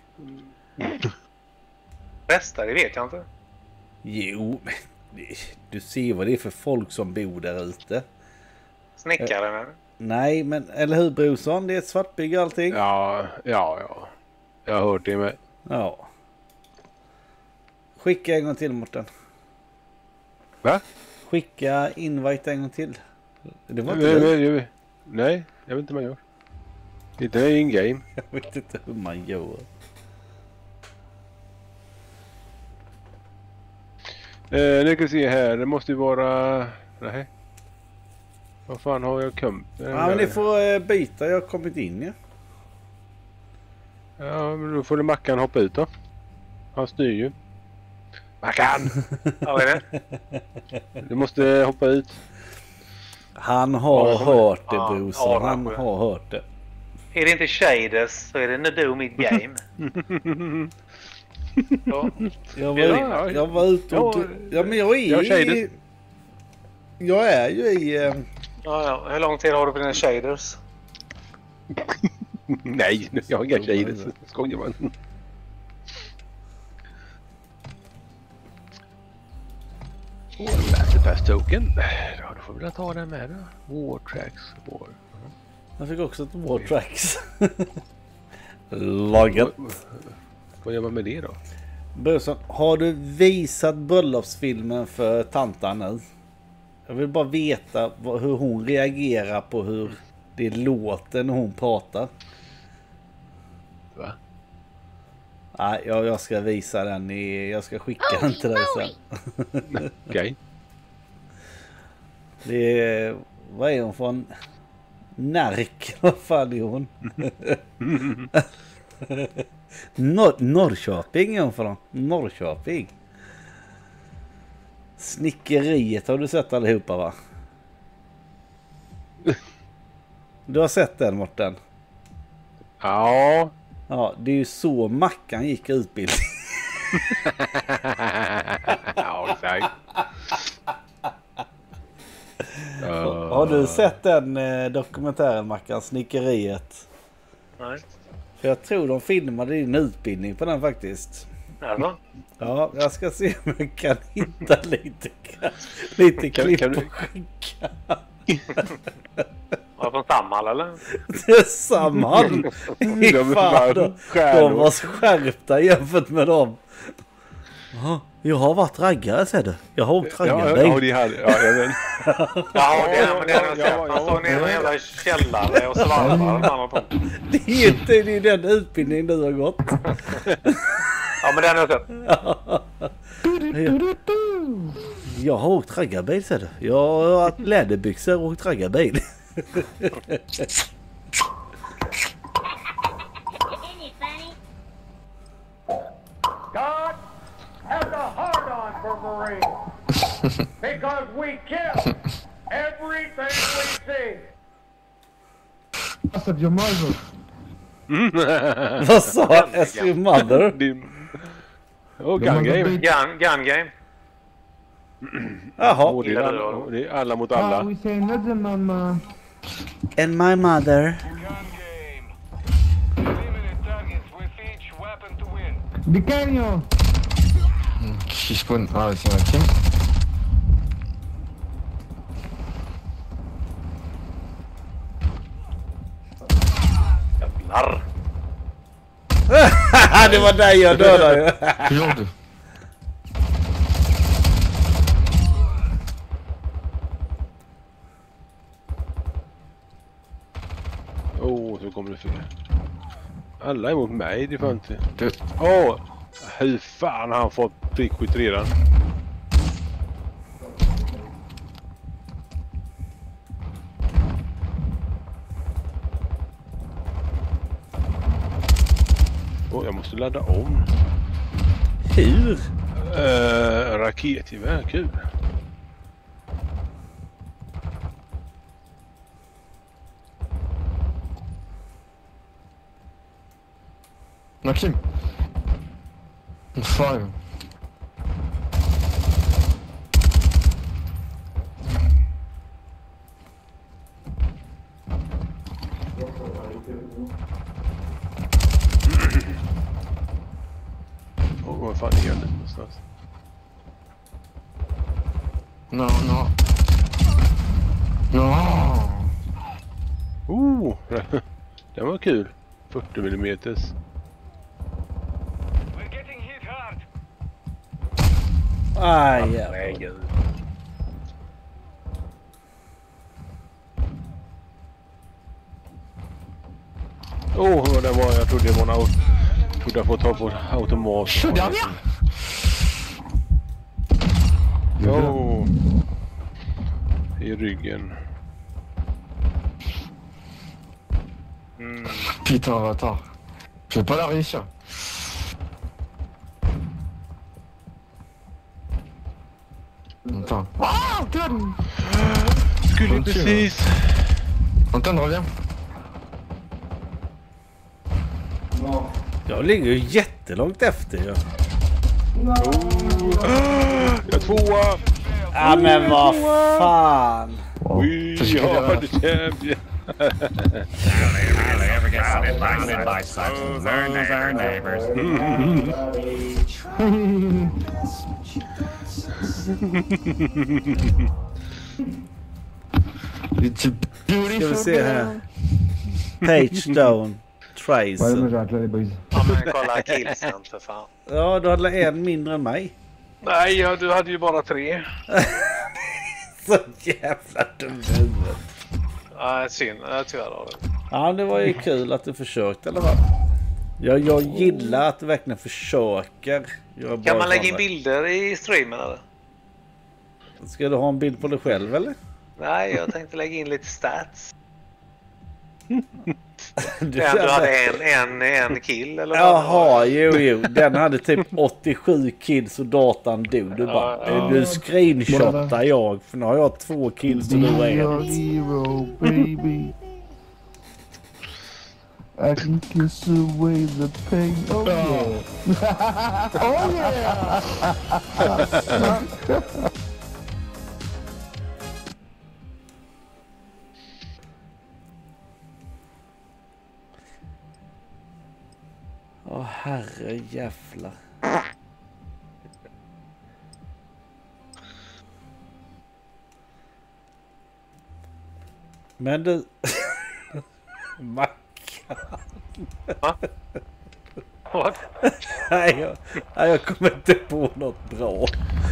Bästa, det vet jag inte. Jo, men det- du ser vad det är för folk som bor där ute. Snickaren eller? Nej, men eller hur Brorsson? Det är ett svartbygge allting. Ja, ja, ja. Jag har hört det med. Ja. Skicka en gång till, Morten. Va? Skicka invite en gång till. Det var inte Nej, du. nej, nej, jag vet inte vad man gör. Det är in-game. Jag vet inte hur man gör. Eh, nu kan vi se här. Det måste ju vara... Nej. Vad fan har jag kommit? Ja, men ni får eh, byta. Jag har kommit in ju. Ja, men då får du Mackan hoppa ut då. Han styr ju. Mackan! Ja, vad är det? Du måste hoppa ut. Han har Ja, hört det, ja, Brorsson. ja, Han ja. har hört det. Är det inte shaders så är det nu du mitt game. Så. Jag var, Ja, jag var ute och... ja, Ja, men jag är jag ju i... shaded. Jag är ju i... eh, Ja, ja. Hur lång tid har du på dina shaders? Nej, jag har inga shaders. Skojar man. Battle token. Ja, då får vi ta den med då. War tracks. War. Jag fick också ett War tracks. Laget. Vad, vad gör man med det då? Börjesson, har du visat bröllopsfilmen för tantan nu? Jag vill bara veta vad, hur hon reagerar på hur det låter när hon pratar. Va? Nej, jag, jag ska visa den i, jag ska skicka oh, den till dig sen. Okej. Okay. Det är, vad är hon från? Närk, vad fan är hon? Nor- Norrköping är hon från. Norrköping. Snickeriet har du sett allihopa, va? Du har sett den, Morten? Ja. Ja, det är ju så Mackan gick utbildning. Ja, exakt. Uh... Har du sett den eh, dokumentären, Mackan, Snickeriet? Nej. För jag tror de filmade din utbildning på den faktiskt. Alltså? Ja, jag ska se om jag kan hitta lite, lite kan, klipp kan och du... skicka. Var det från Samhall eller? Det är Samhall. De, fan, de, de var skärpta jämfört med dem. Ja, jag har varit raggare, säger du. Jag har åkt raggare. Ja, ja, det hade, ja, jag vet. Ja, det är det jag sett. Man står ner i en jävla källare och svarvar. Det är inte det är den utbildning du har gått. Ja, men den har jag sett. Jag, jag har åkt raggarbil, säger du. Jag har haft läderbyxor och åkt raggarbil. God has a hard-on for Marines because we kill everything we see. As of your mother. Vad sa as your mother? Oh, gun game. Gun, gun game. Jaha. Oh, det, är alla, det är alla mot alla. Ah, we say another mama. And my mother. Bicanio. Qui spawn? Ah, c'est un team. Jävlar. Det var där jag dödade. Hur gör du? Åh, oh, så kommer det fel. Alla är mot mig, det får inte. Åh, oh, hur fan har han fått prickskytt redan? Åh, oh, jag måste ladda om. Hur? Uh, raketgevär, kul. Maxime. Five. Åh, oh, vad fan är jag nu någonstans? No, no. No. Oh, det var kul. fyrtio millimeters. Aj, jävlar. Åh, oh, det var, jag trodde det var en auto. Jag trodde jag får ta på automat. Oh. I ryggen. Mm. Putain, avatar. Je vais pas la réussir. Attends. Oh, Anton! Skulle precis. Anton, reviens. Jag ligger ju jättelångt efter ju. Oh. Jag är tvåa. Ja, men vad fan. We are the champion. Hardly ever get surrounded by such loser neighbors. It's Ska vi se här. Page down. Tracer. Ja, men kolla killsen för fan. Ja, du hade en mindre än mig. Nej, ja, du hade ju bara tre. Så jävla dum i huvudet. Ja, synd. Jag tyvärr har det. Ja, det var ju kul att du försökte eller vad? Ja, jag gillar att du verkligen försöker. Jag Kan man lägga in bilder i streamen eller? Ska du ha en bild på dig själv eller? Nej, jag tänkte lägga in lite stats. Du, ja, du hade en, en, en kill eller vad? Jaha, jo, jo. Den hade typ åttiosju kills och datan dog. Du bara, ja, ja. Du screenshotar jag. För nu har jag två kills och du är en. Hero, baby. I can kiss away the pain. Oh yeah. Oh yeah. Åh, herre jävlar. Men du... Mackan. Va? Vad? Nej, jag, nej, jag kommer inte på något bra.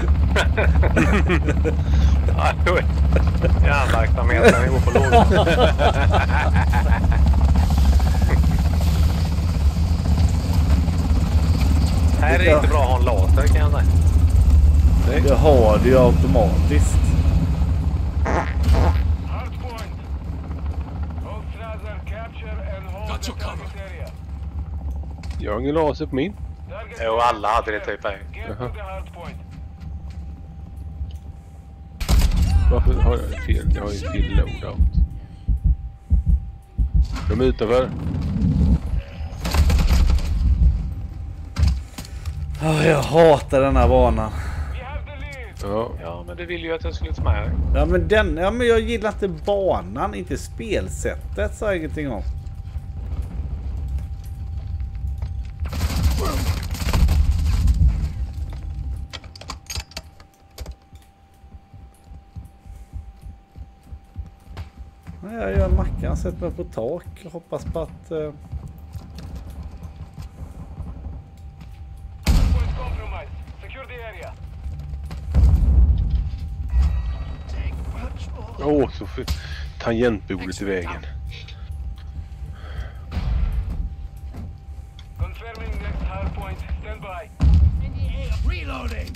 Ja, då är järnverksamheten ihop på låg. Här är det inte bra att ha en laser kan jag säga. Nej. Det har du ju automatiskt. Jag har ingen laser på min. Jo, alla hade det typ här. Jaha. Varför har jag fel? Jag har ju fel loadout. De är utanför. Oh, jag hatar den här banan. Ja. Ja, men du vill ju att jag skulle ta med dig. Ja, men den, ja, men jag gillar inte banan, inte spelsättet, sa jag ingenting om. Ja, jag gör mackan, sätter mig på tak och hoppas på att... Uh... Åh, oh, så för tangentbordet i vägen. Confirming next hard point. Stand by. Reloading.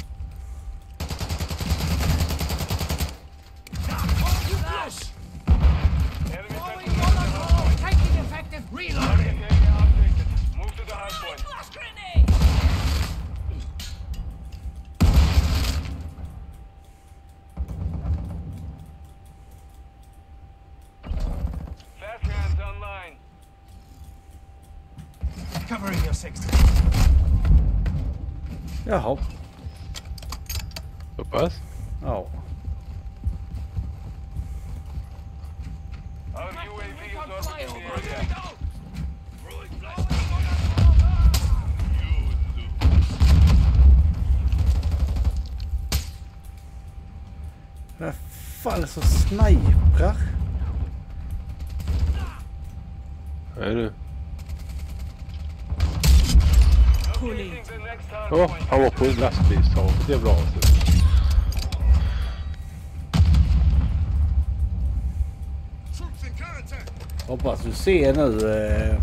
Taking effective. Reloading. Move to the hard point. Flash grenade. Fast hands online. Covering your sixty. Jaha. Så pass? Ja. Our U A V is orbiting the area. Vad fan är det som sniprar? Är du? Åh, oh, han var på lastbilstaget. Det är bra. Hoppas du ser nu... Eh...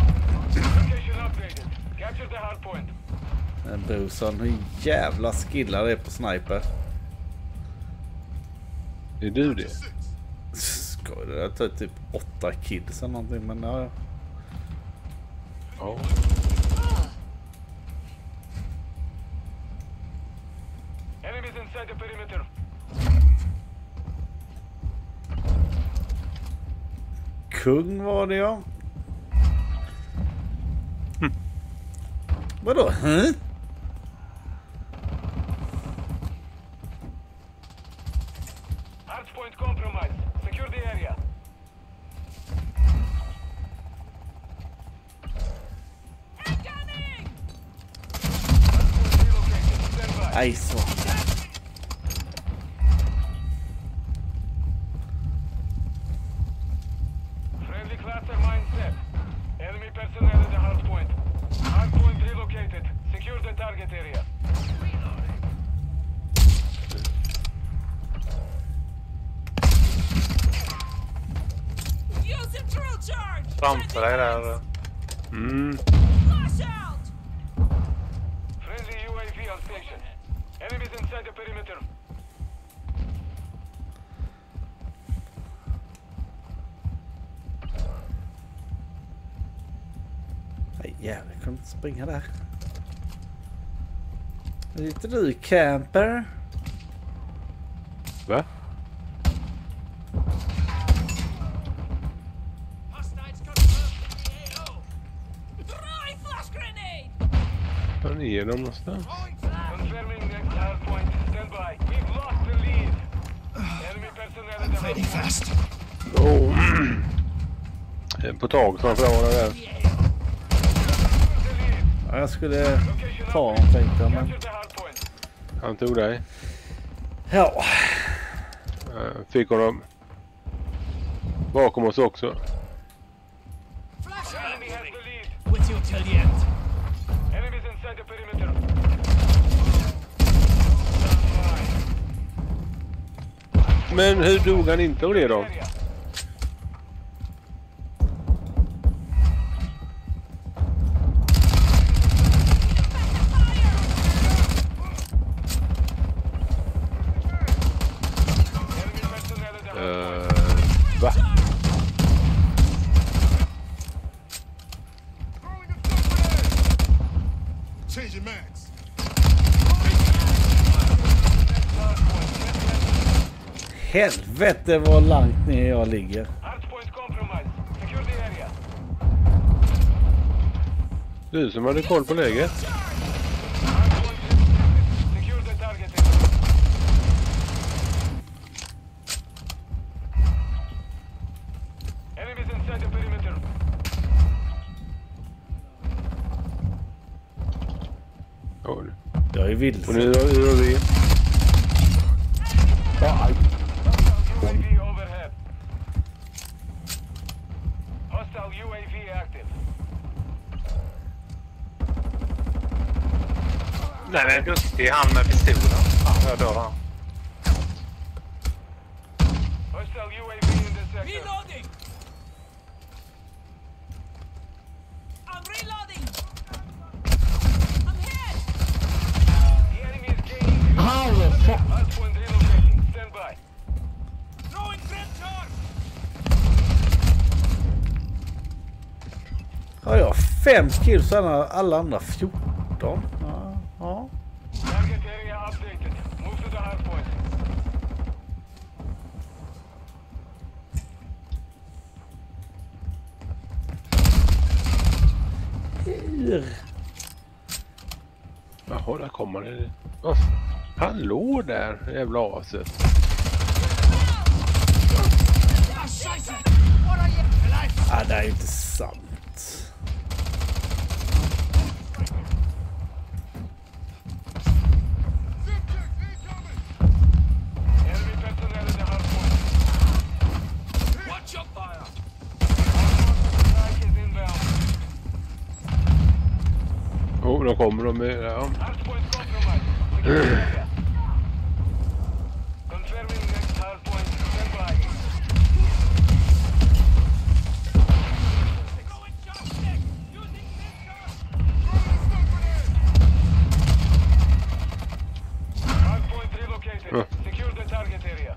Brosan, hur jävla skillad det är på sniper. Är du det? Skoj, det tar typ åtta kills eller någonting, men ja. Ja. Enemies inside the perimeter. Kung var det, ja. Hm. Vadå? Hm? Hardpoint compromised. Secure the area. Nej, så. framför dig där. Mm. Friendly U A V on station. Enemies inside the perimeter. Nej jävlar, jag kunde inte springa där. Är inte du camper? Va? Var är de någonstans? Confirming next hard point. Stand by. We've lost the lead. Enemy personnel at the hard fast. Oh. På tag framför våra där. Ja, jag skulle ta honom tänkte jag, men... Han tog dig. Ja. Fick honom bakom oss också. Enemy has the lead. Wait till till the end. Enemies inside the perimeter. Men hur dog han inte av det då? Uh, va? Helvete vad långt ner jag ligger. Du som hade koll på läget. Jag är vilse. Och nu är vi. Ja, Hostile U A V active. Nej, men duktig han med pistolen. Ja, jag dör han. Hostile U A V in the sector. Reloading! I'm reloading! I'm hit! The enemy is gaining. Oh, fuck! Hardpoint relocating. Stand by. Throwing grenade charge! Har jag fem kills och alla andra fjorton? Ja, ja. Target area updated. Move to the hardpoint. Jaha, där kommer det. Oh, hallå där, jävla aset. Ah, det är inte sant. Oh, då kommer de med, ja. Secure the target area.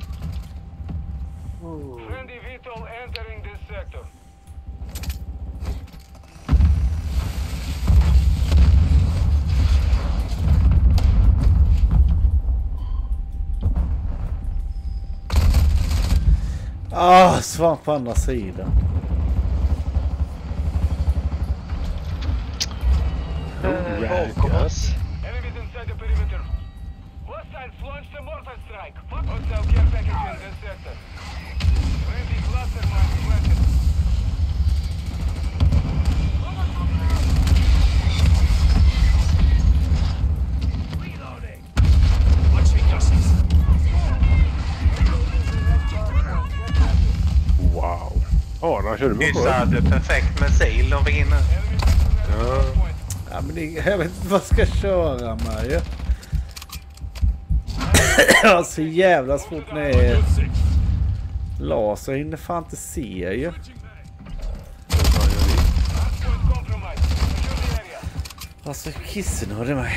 Friendly V TOL entering this sector. Ah, svamp på andra sidan. Bakom. Enemies inside the perimeter. Hostiles launched a mortar strike. Hostile care package in this sector. Friendly cluster mine planted. Reloading. Watching justice. Wow. Ja, han körde med Nyss hade perfekt missil de fick in. Ja. Ja, men det, jag vet inte vad jag ska köra med ju. Jag har så jävla svårt när jag är laser. Jag hinner fan inte se ju. Alltså kissen har det mig.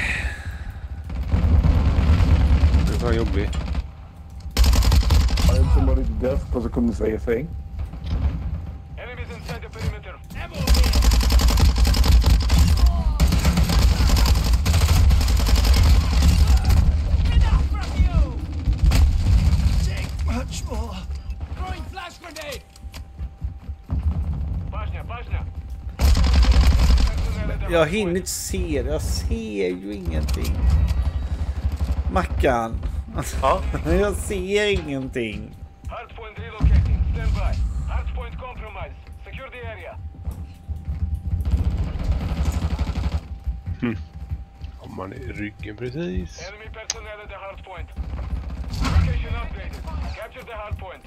Det är fan jobbigt. Har inte somebody death because I couldn't say a thing? Enemies inside the perimeter. Much more. Throwing flash grenade. Bajna, bajna. Jag hinner inte se det. Jag ser ju ingenting. Mackan. Ja. Jag ser ingenting. Hardpoint relocating. Stand by. Hardpoint compromise. Secure the area. Hmm. Om man är i ryggen precis. Enemy personnel at the hardpoint. Location upgraded. Capture the hardpoint.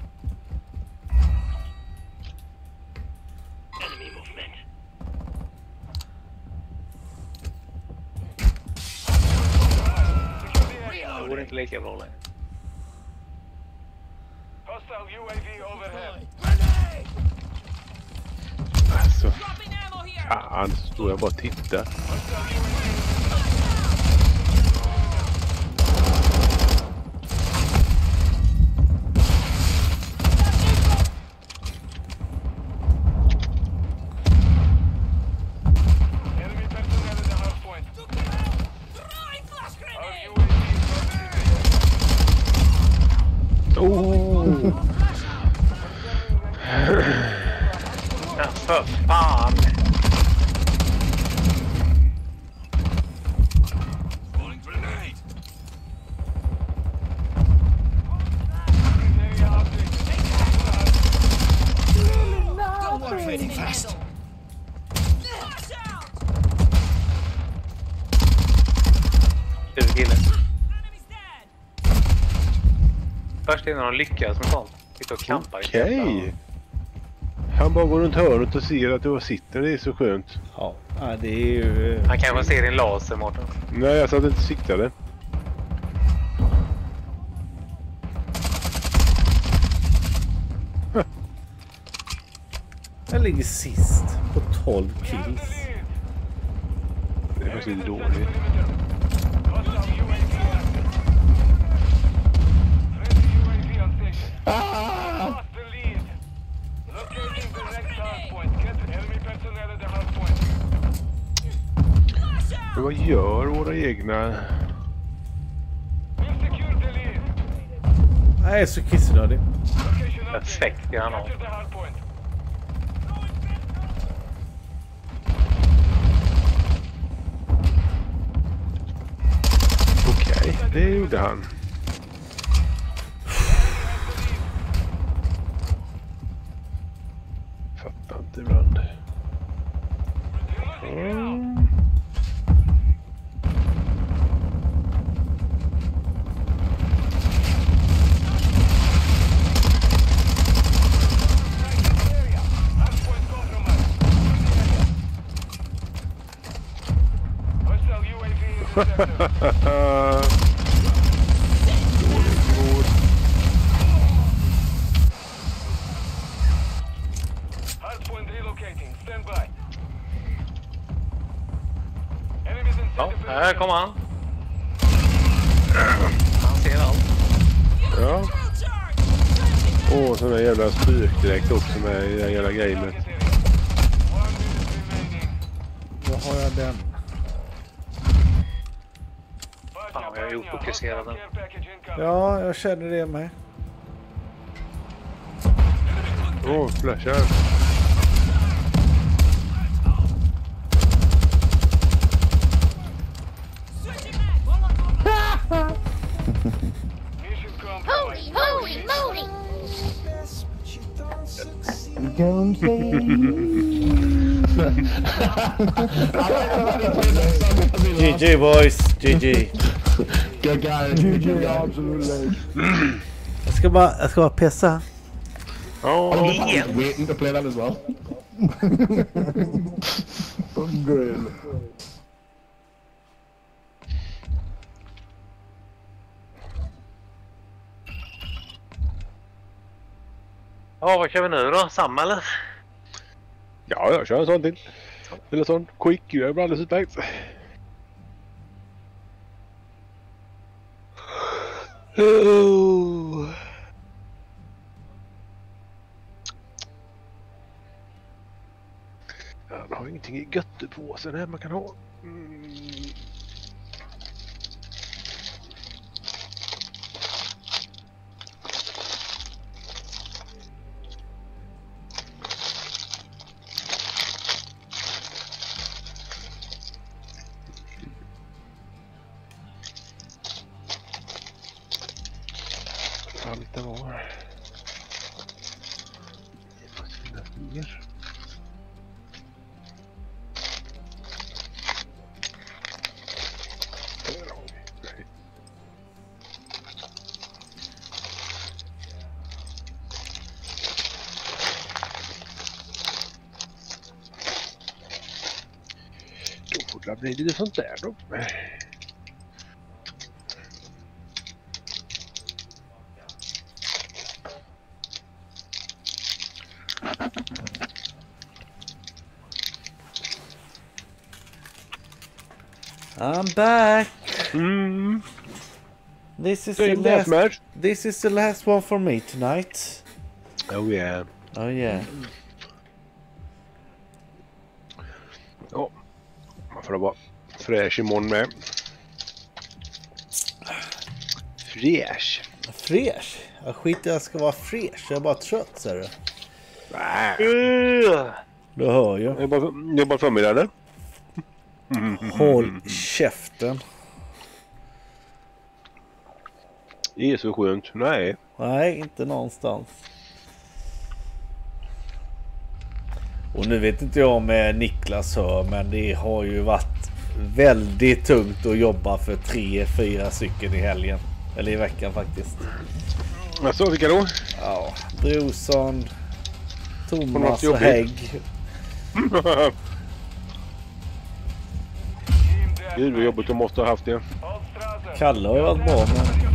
Enemy movement. Det vore inte lika bra längre. Hostile U A V overhead. Alltså. Fan, så står jag bara och tittar. Enemy personnel at the hardpoint. Oh! Ja, för fan! Don't work fading fast. Det är killen. Först innan de lyckas med sånt. Sitta och kampa. Okej. Okay. Han bara går runt hörnet och ser att du sitter. Det är så skönt. Ja, det är ju... Han kanske ser din laser, Mårten. Nej, jag sa att inte siktade. Jag ligger sist på tolv kills. Det är faktiskt lite dåligt. Ah! Men vad gör våra egna? Jag är så kissnödig. Perfekt, ja, han har. Okej, okay, det gjorde han. Fattar inte ibland. Mm. Ja, här kommer han. Han ser allt. Ja. Åh, oh, sån där jävla spök direkt också med i den jävla gamet. Vad har jag den? Fan, jag är ofokuserad den. Ja, jag känner det med. Åh, oh, flashar. Holy, holy moly! Don't say. G G boys, G G. Good guys, G G absolutely. Jag ska bara, jag ska bara pissa. Oh, yeah. Waiting to play that as well. Grill. Ja, vad kör vi nu då? Samma eller? Ja, jag kör en sån till. Eller sån quick, jag är alldeles utmärkt. Oh. Han har ingenting i gött på sig där man kan ha. Mm. Allt det var. Det måste finnas mer. Då blir det sånt där då. I'm back. Mm. This is So the in last. deathmatch? This is the last one for me tonight. Oh yeah. Oh yeah. Ja, man får vara fräsch imorgon med. Fräsch. Fräsch? Jag skiter jag ska vara fräsch. Jag är bara trött, ser du. Uh. Du hör ju. Det är bara, det är bara förmiddag, eller? Håll käften. Det är så skönt. Nej. Nej, inte någonstans. Och nu vet inte jag med Niklas hör, men det har ju varit väldigt tungt att jobba för tre, fyra stycken i helgen. Eller i veckan faktiskt. Alltså, vilka då? Ja, Brorsson, Thomas och Hägg. Gud vad jobbigt du måste ha haft det. Kalle har ju varit bra, men...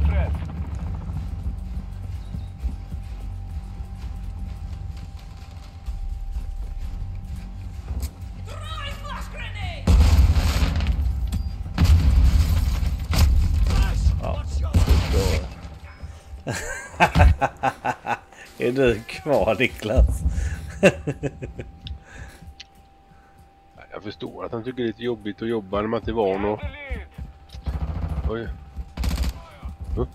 Är du kvar, Niklas? Jag förstår att han tycker det är lite jobbigt att jobba när man inte är van och... Oj. Huh?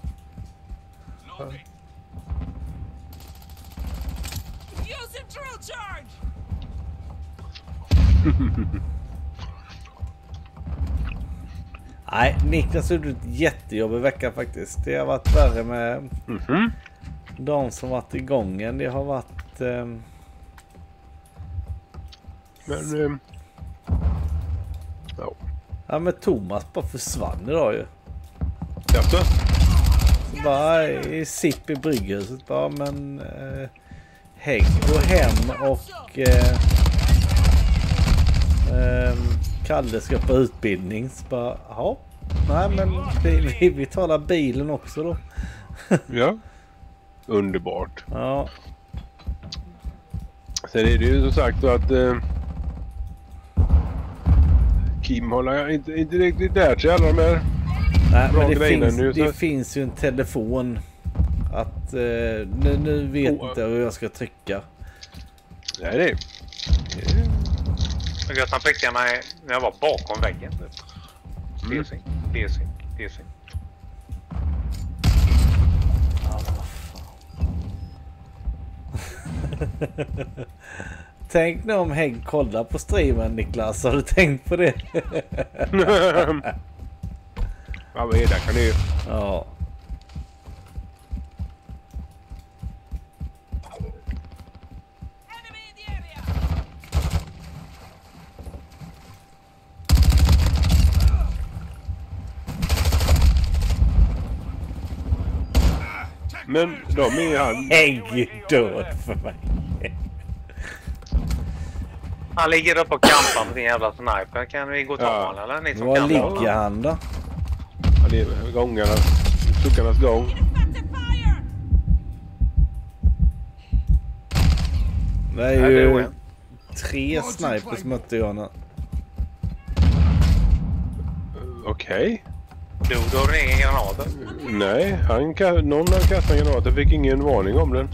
Nej, Niklas har gjort ett jättejobb i veckan faktiskt. Det har varit värre med mm-hmm. de som varit igång än. Det har varit... Um... Men... Um... Ja. Ja, men Thomas bara försvann idag ju. Jaså? Så bara i sipp i brygghuset bara, men... Uh, Hägg går hem och... Uh, um, Kalle ska på utbildning. Så bara, ja. Nej, men vi, vi, vi talar bilen också då. Ja. Underbart. Ja. Sen är det ju som sagt att... Uh... Kim håller inte, inte riktigt där till alla de här. Nej, men det, finns, nu, det finns ju en telefon att eh, nu, nu vet oh. inte hur jag ska trycka. Nej, det är jag vet att han prickade mig när jag var bakom väggen. Desing, desing, desing. Tänk nu om Hägg kollar på streamen, Niklas. Har du tänkt på det? Ja, vad är det? Kan du... Ja. Men de är han... Hägg död för mig. Han ligger uppe och kampar med sin jävla sniper. Kan vi gå och ta ja. honom eller? Ni som Var kan ligger han då? Han är gångarna. Suckarnas gång. Det är ju ja, det är tre snipers mötte jag nu. Okej. Okay. Du, då har du ingen granater? Nej, han ka- någon har kastat granater, fick ingen varning om den.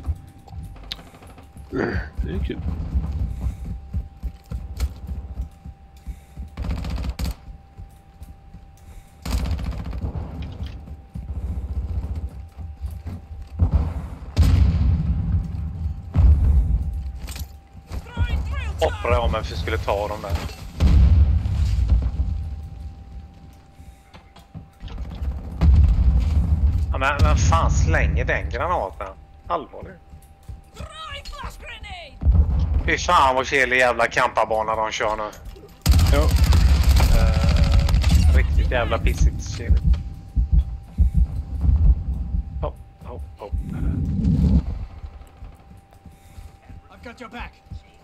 Det är kul. Hoppade om jag skulle ta dem där. Ja, men vem fan slänger den granaten? Allvarligt. Fy fan vad kelig jävla kamparbana de kör nu. Ja. Uh, riktigt jävla pissigt kelig. Hopp, hopp, hopp. I've got your back.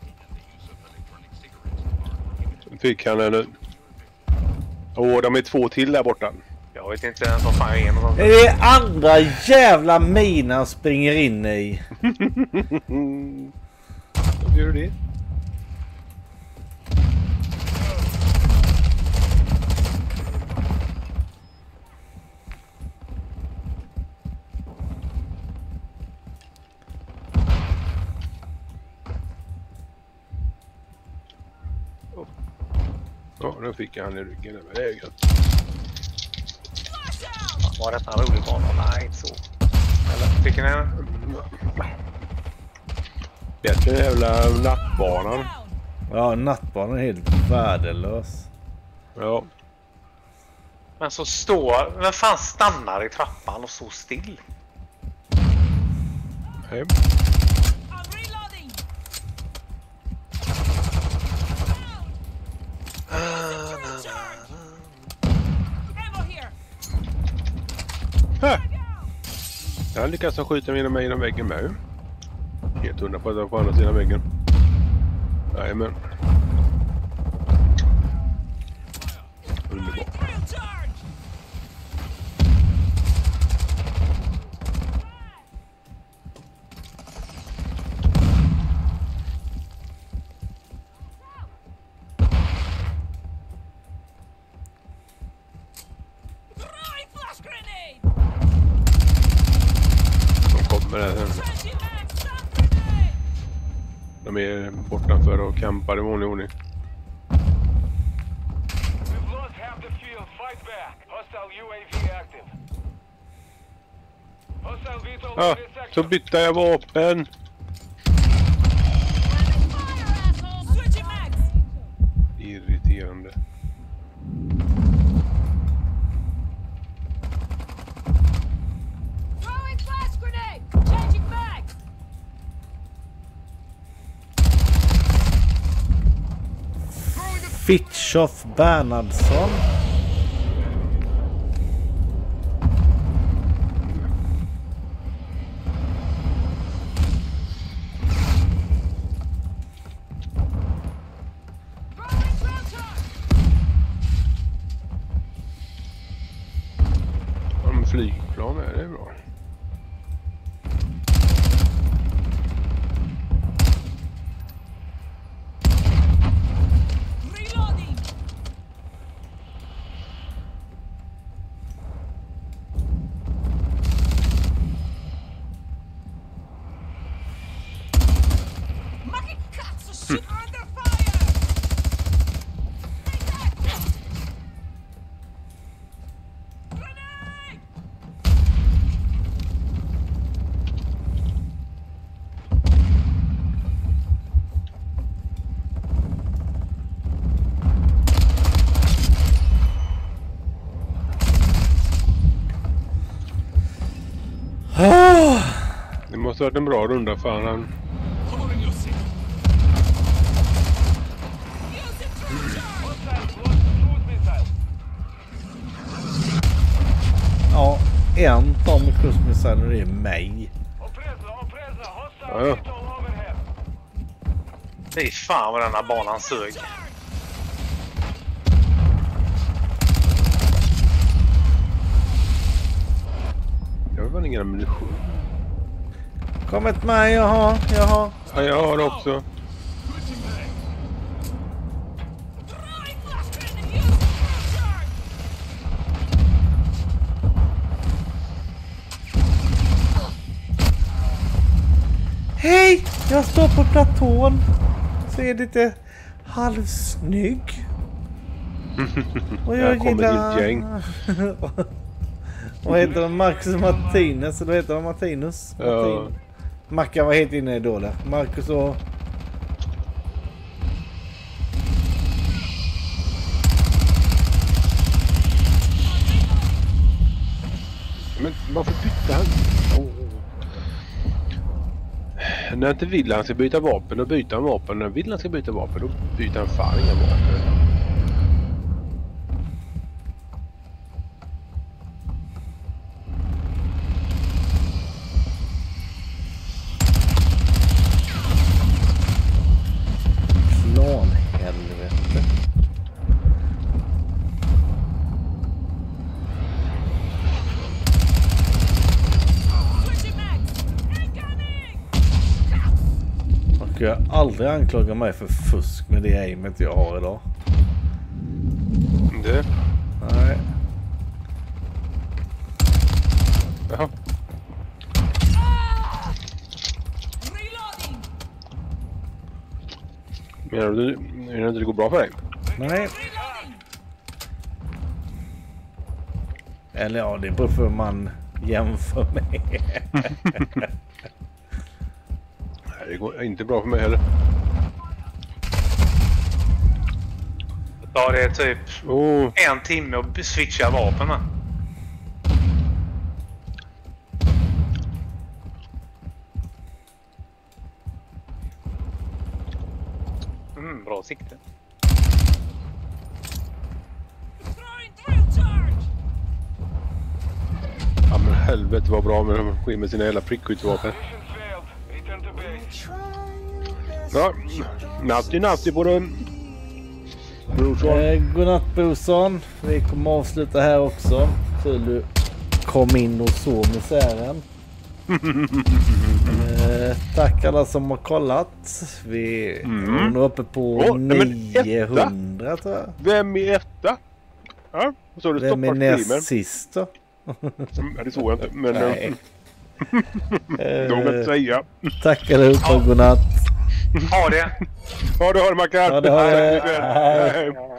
Fick han en... Åh, de är två till där borta. Jag vet inte ens vad fan jag är med dem. Det är andra jävla minan springer in i. Vad gör du det? Ja, då fick jag han i ryggen över vägen. Var detta en rolig bana? Nej, inte så. Eller, fick ni en? Bättre jävla nattbanan. Ja, nattbanan är helt värdelös. Ja. Men så står... Vem fan stannar i trappan och så still? Hej. Här. Jag lyckas skjuta genom mig genom väggen med. Helt hundra på att jag var på andra sidan väggen. Jajamän. Underbart. De är bortanför och campar i vanlig ordning. Ah, så bytte jag vapen. Irriterande. Fitchoff Bernhardsson. Om flygplan är det bra. Det måste ha varit en bra runda för han. Ja, en Tom Cruise-missiler är mig. Ja, ja. Fy fan vad den här banan sög. Jag har ingen ammunition. Kom ett mig, jag har, jag har. Ja, jag har också. Jag står på platån. Så är det lite halvsnygg. Och jag, jag kommer gillar... till gäng. Vad heter de? Marcus och Martinus? Eller heter de Martinus? Martin. Ja. Mackan var helt inne i då där. Marcus och... Men varför bytte han? Oh. När inte vill han ska byta vapen, då byter han vapen. När vill han ska byta vapen, då byter han fan inga vapen. Plan helvete. Och jag aldrig anklagar mig för fusk med det aimet jag har idag. Det? Nej. Jaha. Menar du menar du det går bra för dig? Nej. Eller ja, det beror på hur man jämför med. Nej, det går inte bra för mig heller. Ja, det är typ oh. en timme att switcha vapen med. Mm, bra sikte. Ja men helvete vad bra med de sker med sina hela prickskyttevapen. Ja, natti natti på den. Brorsson. Eh, godnatt brorson. Vi kommer avsluta här också. Så du kom in och så misären. eh, tack alla som har kollat. Vi mm. är nog uppe på oh, niohundra tror jag. Vem är etta? Ja, och så har du Vem är näst streamen. sist då? Ja, det såg jag inte. Men nej. Då vill jag säga. Tack allihopa och godnatt. Ha det. Ha det, ha det Mackan. Ha det, ha det. Hej.